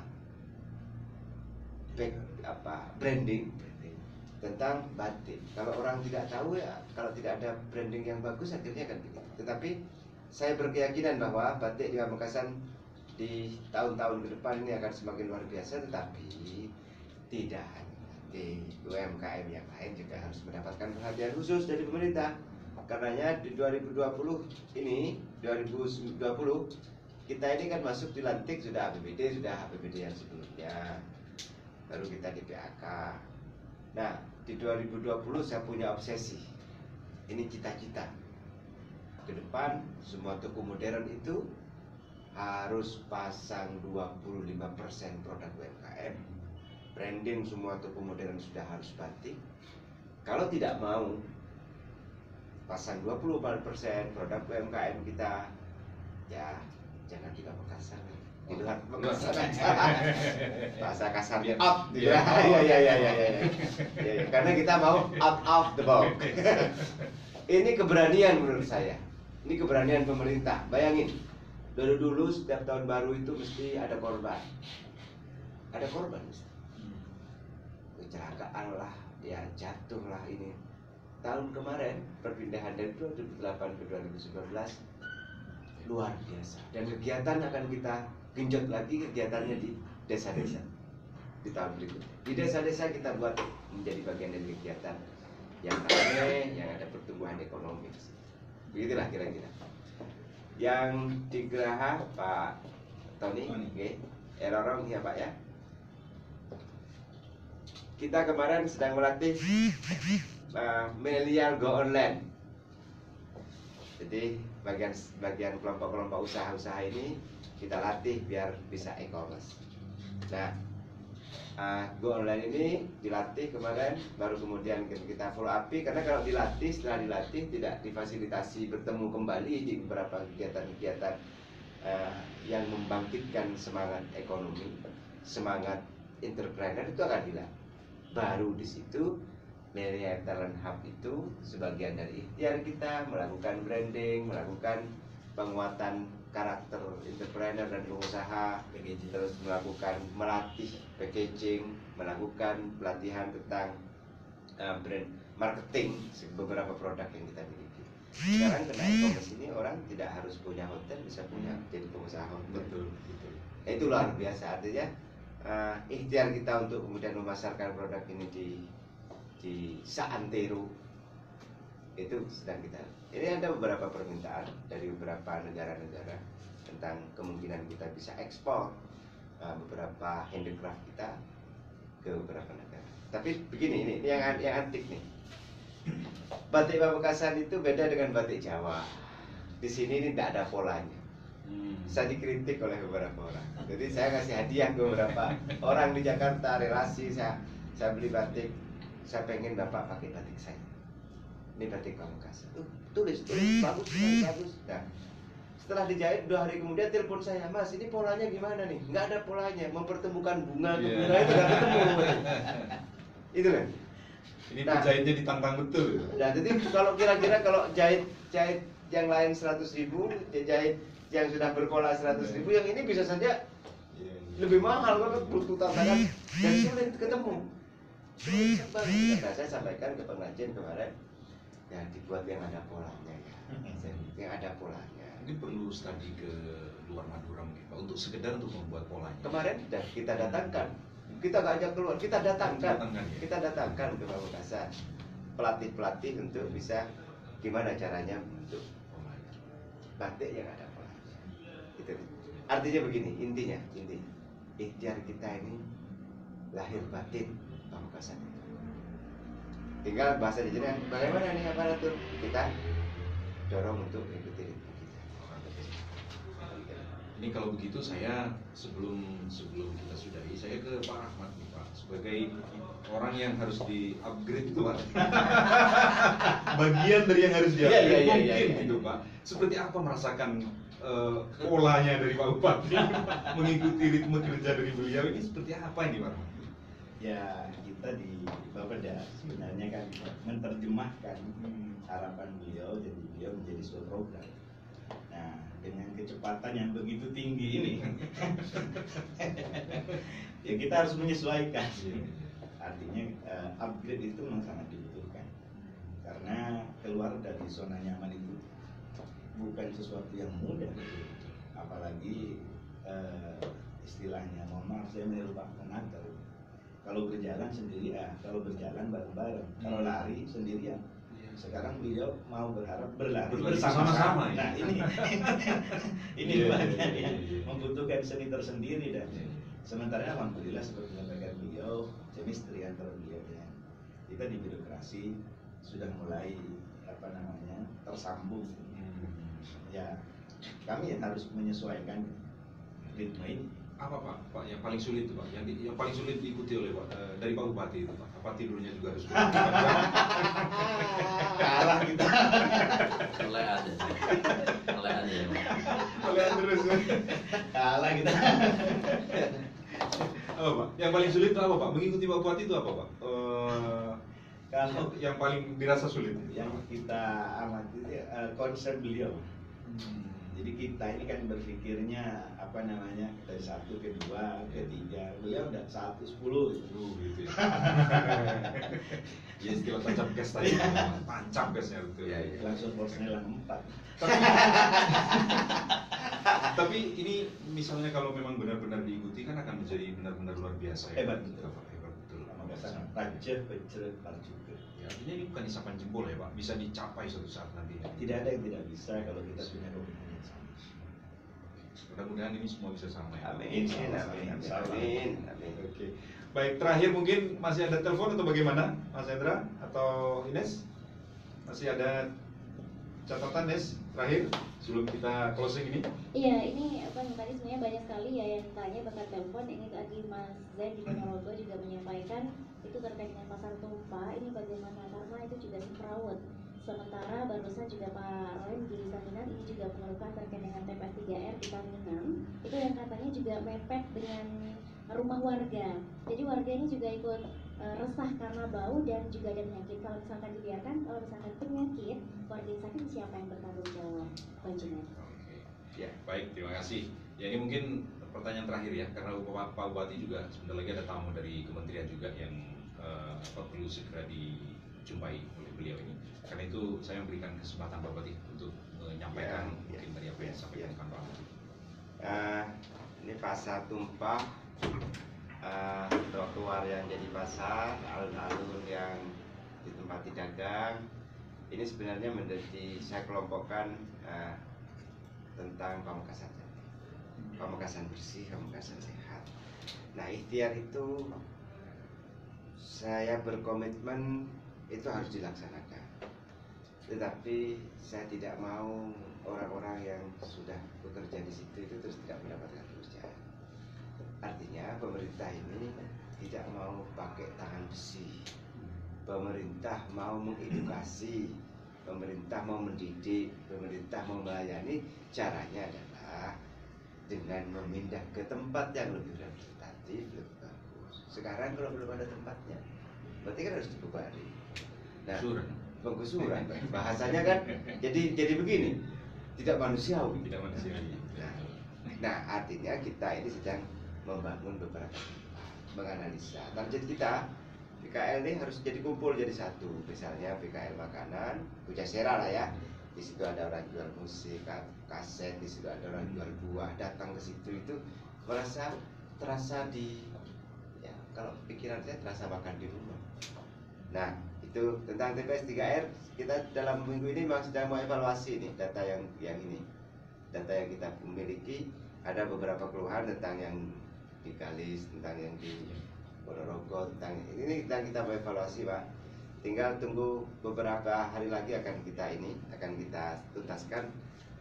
back apa branding, branding tentang batik. Kalau orang tidak tahu ya, kalau tidak ada branding yang bagus akhirnya kan begitu. Tetapi saya berkeyakinan bahwa batik di Pamekasan di tahun-tahun ke depan ini akan semakin luar biasa, tetapi tidak hanya di U M K M yang lain juga harus mendapatkan perhatian khusus dari pemerintah. Karenanya di dua ribu dua puluh ini, dua ribu dua puluh kita ini kan masuk dilantik sudah A P B D, sudah A P B D yang sebelumnya, baru kita di P A K. Nah, di dua ribu dua puluh saya punya obsesi, ini cita-cita ke depan semua toko modern itu harus pasang dua puluh lima persen produk U M K M. Branding semua toko modern sudah harus batik. Kalau tidak mau pasang dua puluh lima persen produk U M K M kita, ya jangan di Pamekasan, di luar Pamekasan aja. Bahasa kasarnya out, ya, ya, ya, ya, ya, ya, ya, karena kita mau out of the box. Ini keberanian menurut saya. Ini keberanian pemerintah. Bayangin, dulu-dulu setiap tahun baru itu mesti ada korban. Ada korban mesti. Kecelakaan lah, ya jatuh lah ini. Tahun kemarin perpindahan dari dua ribu delapan ke dua ribu sembilan belas luar biasa. Dan kegiatan akan kita genjot lagi kegiatannya di desa-desa di tahun berikutnya. Di desa-desa kita buat menjadi bagian dari kegiatan yang ramai, yang ada pertumbuhan ekonomi. Begitulah kira-kira. Yang di Geraha Pak Tony, oke, Erorong ya Pak ya. Kita kemarin sedang melatih uh, milenial go online. Jadi bagian bagian kelompok-kelompok usaha-usaha ini kita latih biar bisa e-commerce. Nah, uh, go online ini dilatih kemarin, baru kemudian kita follow up, karena kalau dilatih, setelah dilatih tidak difasilitasi bertemu kembali di beberapa kegiatan-kegiatan uh, yang membangkitkan semangat ekonomi, semangat entrepreneur, itu akan hilang. Baru di situ Millennial Talent Hub itu sebagian dari ikhtiar kita melakukan branding, melakukan penguatan karakter entrepreneur dan pengusaha, terus melakukan melatih packaging, melakukan pelatihan tentang uh, brand marketing beberapa produk yang kita miliki. Sekarang kena e-commerce ini orang tidak harus punya hotel, bisa punya jadi pengusaha hotel. Betul, betul. Itu luar biasa, artinya uh, ikhtiar kita untuk kemudian memasarkan produk ini di di Saantero itu sedang kita. Ini ada beberapa permintaan dari beberapa negara-negara tentang kemungkinan kita bisa ekspor uh, beberapa handicraft kita ke beberapa negara. Tapi begini, ini, ini yang yang antik nih. Batik Pamekasan itu beda dengan batik Jawa. Di sini ini tidak ada polanya. Hmm. Saya dikritik oleh beberapa orang. Jadi saya kasih hadiah ke beberapa orang di Jakarta, relasi saya saya beli batik. Saya pengen bapak pakai batik saya. Ini batik Pamekasan. Uh, tulis, tulis, bagus, bagus, bagus. Nah, setelah dijahit dua hari kemudian telepon saya, Mas, ini polanya gimana nih? Nggak ada polanya. Mempertemukan bunga, yeah. Bunga itu nggak ketemu. Itu kan. Ini nah, penjahitnya ditantang betul. Nah, jadi kalau kira-kira kalau jahit jahit yang lain seratus ribu, jahit yang sudah berpola seratus ribu, yang ini bisa saja lebih mahal kan, butuh tantangan dan sulit ketemu. Sulit sekali. Nah, saya sampaikan ke pengrajin kemarin, ya dibuat yang ada polanya ya, yang ada polanya. Mungkin perlu studi ke luar Madura mungkin Pak, untuk sekedar untuk membuat polanya. Kemarin sudah kita datangkan. Kita gak ajak keluar, kita datangkan, datangkan ya? Kita datangkan ke Pamekasan pelatih-pelatih untuk bisa gimana caranya untuk batik yang ada polanya. Itu artinya begini, intinya, inti ikhtiar kita ini lahir batin Pamekasan. Tinggal bahasa di sini, bagaimana nih aparatur kita dorong untuk ikuti ritme kita. Ini ini kalau begitu saya sebelum sebelum kita sudahi, saya ke Pak Rahmat nih Pak, sebagai orang yang harus di upgrade itu Pak. Bagian dari yang harus di upgrade Iya, iya, iya, mungkin iya. gitu Pak. Seperti apa merasakan eh, polanya dari Pak Bupati mengikuti ritme kerja dari beliau ini seperti apa ini Pak Rahmat? Ya kita di Bapeda sebenarnya kan menerjemahkan harapan beliau jadi beliau menjadi sebuah program. Nah dengan kecepatan yang begitu tinggi ini, ya kita harus menyesuaikan. Artinya eh, upgrade itu memang sangat dibutuhkan karena keluar dari zona nyaman itu bukan sesuatu yang mudah, apalagi eh, istilahnya, mohon maaf saya meniru Pak Penata. Kalau berjalan sendiri, ah, kalau berjalan bareng-bareng, kalau lari sendirian. Sekarang beliau mau berharap berlari Berlari bersama-sama. bersama-sama, ya. Nah ini, ini Iya, bagian iya, iya, yang iya. membutuhkan seni tersendiri dan Iya. sementara alhamdulillah seperti disampaikan beliau, chemistry antara beliau dan kita di birokrasi sudah mulai apa namanya tersambung. Ya kami yang harus menyesuaikan ritme ini. Apa Pak? Pak yang paling sulit itu Pak, yang, di- yang paling sulit diikuti oleh Pak eh, dari Pak Bupati itu Pak. Apa tidurnya juga harus Kalah kita. Kelean ya. Kelean ya. Kalian terus. Kalah kita. Apa Pak? Yang paling sulit itu apa Pak? Mengikuti Pak Bupati itu apa Pak? Eh, Kalau yang paling dirasa sulit. yang kita amati eh, konsep beliau. Jadi kita ini kan berpikirnya apa namanya dari satu ke dua ke tiga, beliau udah satu sepuluh gitu. Aduh, gitu ya. Ya istilah tancap gas tadi. Tancap gasnya betul. Ya, ya. Langsung Persnelang empat. Tapi, tapi ini misalnya kalau memang benar-benar diikuti kan akan menjadi benar-benar luar biasa ya. Hebat, betul. Pak, hebat betul. Maka sangat raja peceret juga. Ya, artinya ini bukan isapan jempol ya Pak, bisa dicapai suatu saat nanti. Tidak ada yang tidak bisa kalau kita punya komitmen yang sama. Mudah-mudahan ini semua bisa sama ya. Amin, amin, amin, amin. Oke. Baik, terakhir mungkin masih ada telepon atau bagaimana, Mas Hendra atau Ines? Masih ada catatan, Nes? Terakhir sebelum kita closing ini? Iya, ini apa yang tadi sebenarnya banyak sekali ya yang tanya bahkan telepon. Ini tadi Mas Zain di Ponorogo juga menyampaikan itu terkait dengan pasar tumpah. Ini bagaimana karena itu juga semrawut. Sementara barusan juga Pak Roy di Saminan ini juga mengeluhkan terkait dengan T P S tiga R di Paminang. Itu yang katanya juga mepet dengan rumah warga. Jadi warga ini juga ikut e, resah karena bau dan juga ada penyakit. Kalau misalkan dibiarkan, kalau misalkan penyakit, warga yang sakit siapa yang bertanggung jawab? Konsumen. Oke. Ya, baik, terima kasih. Ya ini mungkin pertanyaan terakhir ya, karena Pak Pak Bupati juga sebentar lagi ada tamu dari kementerian juga yang eh, apa, perlu segera dijumpai oleh beliau ini. Karena itu saya memberikan kesempatan Pak Bupati untuk menyampaikan Ya, mungkin ya, dari apa yang ya, disampaikan ya. Pak Bupati. Eh, ini pasar tumpah, eh, trotoar yang jadi pasar, alun-alun yang ditempati dagang. Ini sebenarnya menjadi saya kelompokkan eh, tentang Pamekasan, Pamekasan bersih, Pamekasan sehat. Nah, ikhtiar itu saya berkomitmen itu harus dilaksanakan. Tetapi saya tidak mau orang-orang yang sudah bekerja di situ itu terus tidak mendapatkan pekerjaan. Artinya pemerintah ini tidak mau pakai tangan besi. Pemerintah mau mengedukasi, pemerintah mau mendidik, pemerintah mau melayani. Caranya adalah dengan memindah ke tempat yang lebih representatif, lebih bagus. Sekarang kalau belum ada tempatnya, berarti kan harus dibebani. Nah, Penggusuran. penggusuran bahasanya kan jadi jadi begini, tidak manusiawi. Tidak manusiawi. Nah, nah, artinya kita ini sedang membangun beberapa tempat, menganalisa. Target kita B K L ini harus jadi kumpul jadi satu. Misalnya B K L makanan, Pujasera lah ya. Di situ ada orang jual musik, kaset, di situ ada orang jual buah. Datang ke situ itu merasa terasa di, ya kalau pikiran saya terasa makan di rumah. Nah, itu tentang T P S tiga R kita dalam minggu ini memang sedang mau evaluasi nih data yang yang ini, data yang kita miliki. Ada beberapa keluhan tentang yang di Kalis, tentang yang di Ponorogo, tentang ini sedang kita mau evaluasi Pak. Tinggal tunggu beberapa hari lagi akan kita ini akan kita tuntaskan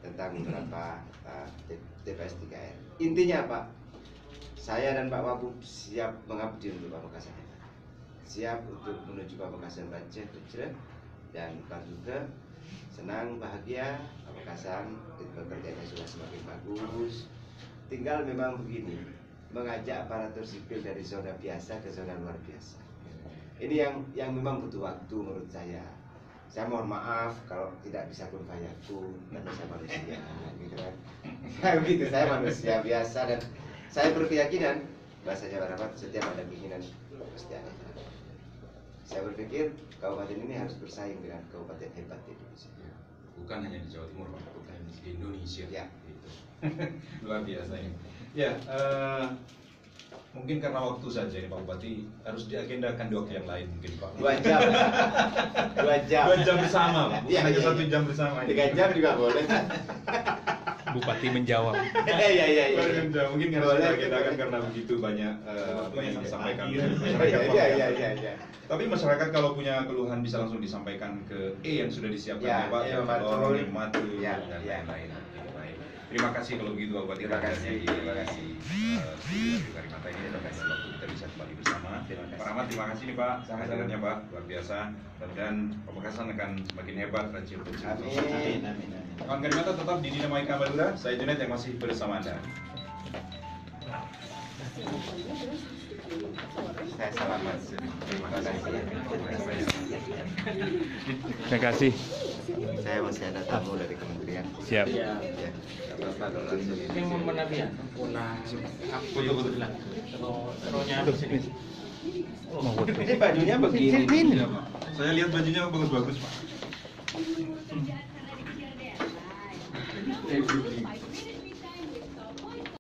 tentang beberapa uh, T P S tiga R. Intinya Pak, saya dan Pak Wabub siap mengabdi untuk Pamekasan, siap untuk menuju Pamekasan Raja Kecil, dan Pak juga senang bahagia Pamekasan pekerjaannya sudah semakin bagus. Tinggal memang begini, mengajak aparatur sipil dari zona biasa ke zona luar biasa. Ini yang yang memang butuh waktu menurut saya. Saya mohon maaf kalau tidak bisa kun fayakun, karena saya manusia, gitu kan. Saya begitu, saya manusia biasa dan saya berkeyakinan bahasa Jawa Barat setiap ada keinginan pasti ada. Saya berpikir kabupaten ini harus bersaing dengan kabupaten hebat di Indonesia. Bukan hanya di Jawa Timur, Pak, bukan di Indonesia. Ya. Gitu. Luar biasa ini. Ya, eh, mungkin karena waktu saja ini Pak Bupati harus diagendakan di waktu yang lain mungkin Pak. Dua jam, dua jam, Dua jam bersama, Pak. Bukan Ya, hanya ya, satu ya. jam bersama. Tiga jam juga boleh. Bupati menjawab. Iya iya iya. Luar Ya. biasa. Mungkin harus Boleh, diagendakan boleh. karena begitu banyak eh, apa yang disampaikan Iya, masyarakat. Iya Pak. iya iya iya. Ya. Tapi masyarakat kalau punya keluhan bisa langsung disampaikan ke E yang sudah disiapkan Ya, ya, Pak, E yang Matul. Lorong, yang Matu, Ya, dan ya. lain-lain. Oke, baik. Terima kasih kalau begitu Pak Bupati. Terima Rakyatnya kasih, di terima kasih. eh, studio Karimata ini terima kasih waktu kita bisa kembali bersama. Terima kasih. Pak Rahmat, terima kasih nih Pak. Sama-sama. Kehadirannya Pak luar biasa. Dan Pamekasan akan semakin hebat dan cium cium. Amin. Amin, amin, amin. Kawan Karimata tetap di Dinamai Kamalura. Saya Junet yang masih bersama Anda. Saya selamat. Terima kasih. Terima kasih. Saya masih ada tamu dari kementerian. Siap. Ya, nggak apa-apa kalau langsung ini. Ini mau menabian, pulang Betul-betul. terusnya di sini. Ini bajunya begini. Saya lihat bajunya bagus-bagus Pak. Pekerjaan karena dikejar deadline.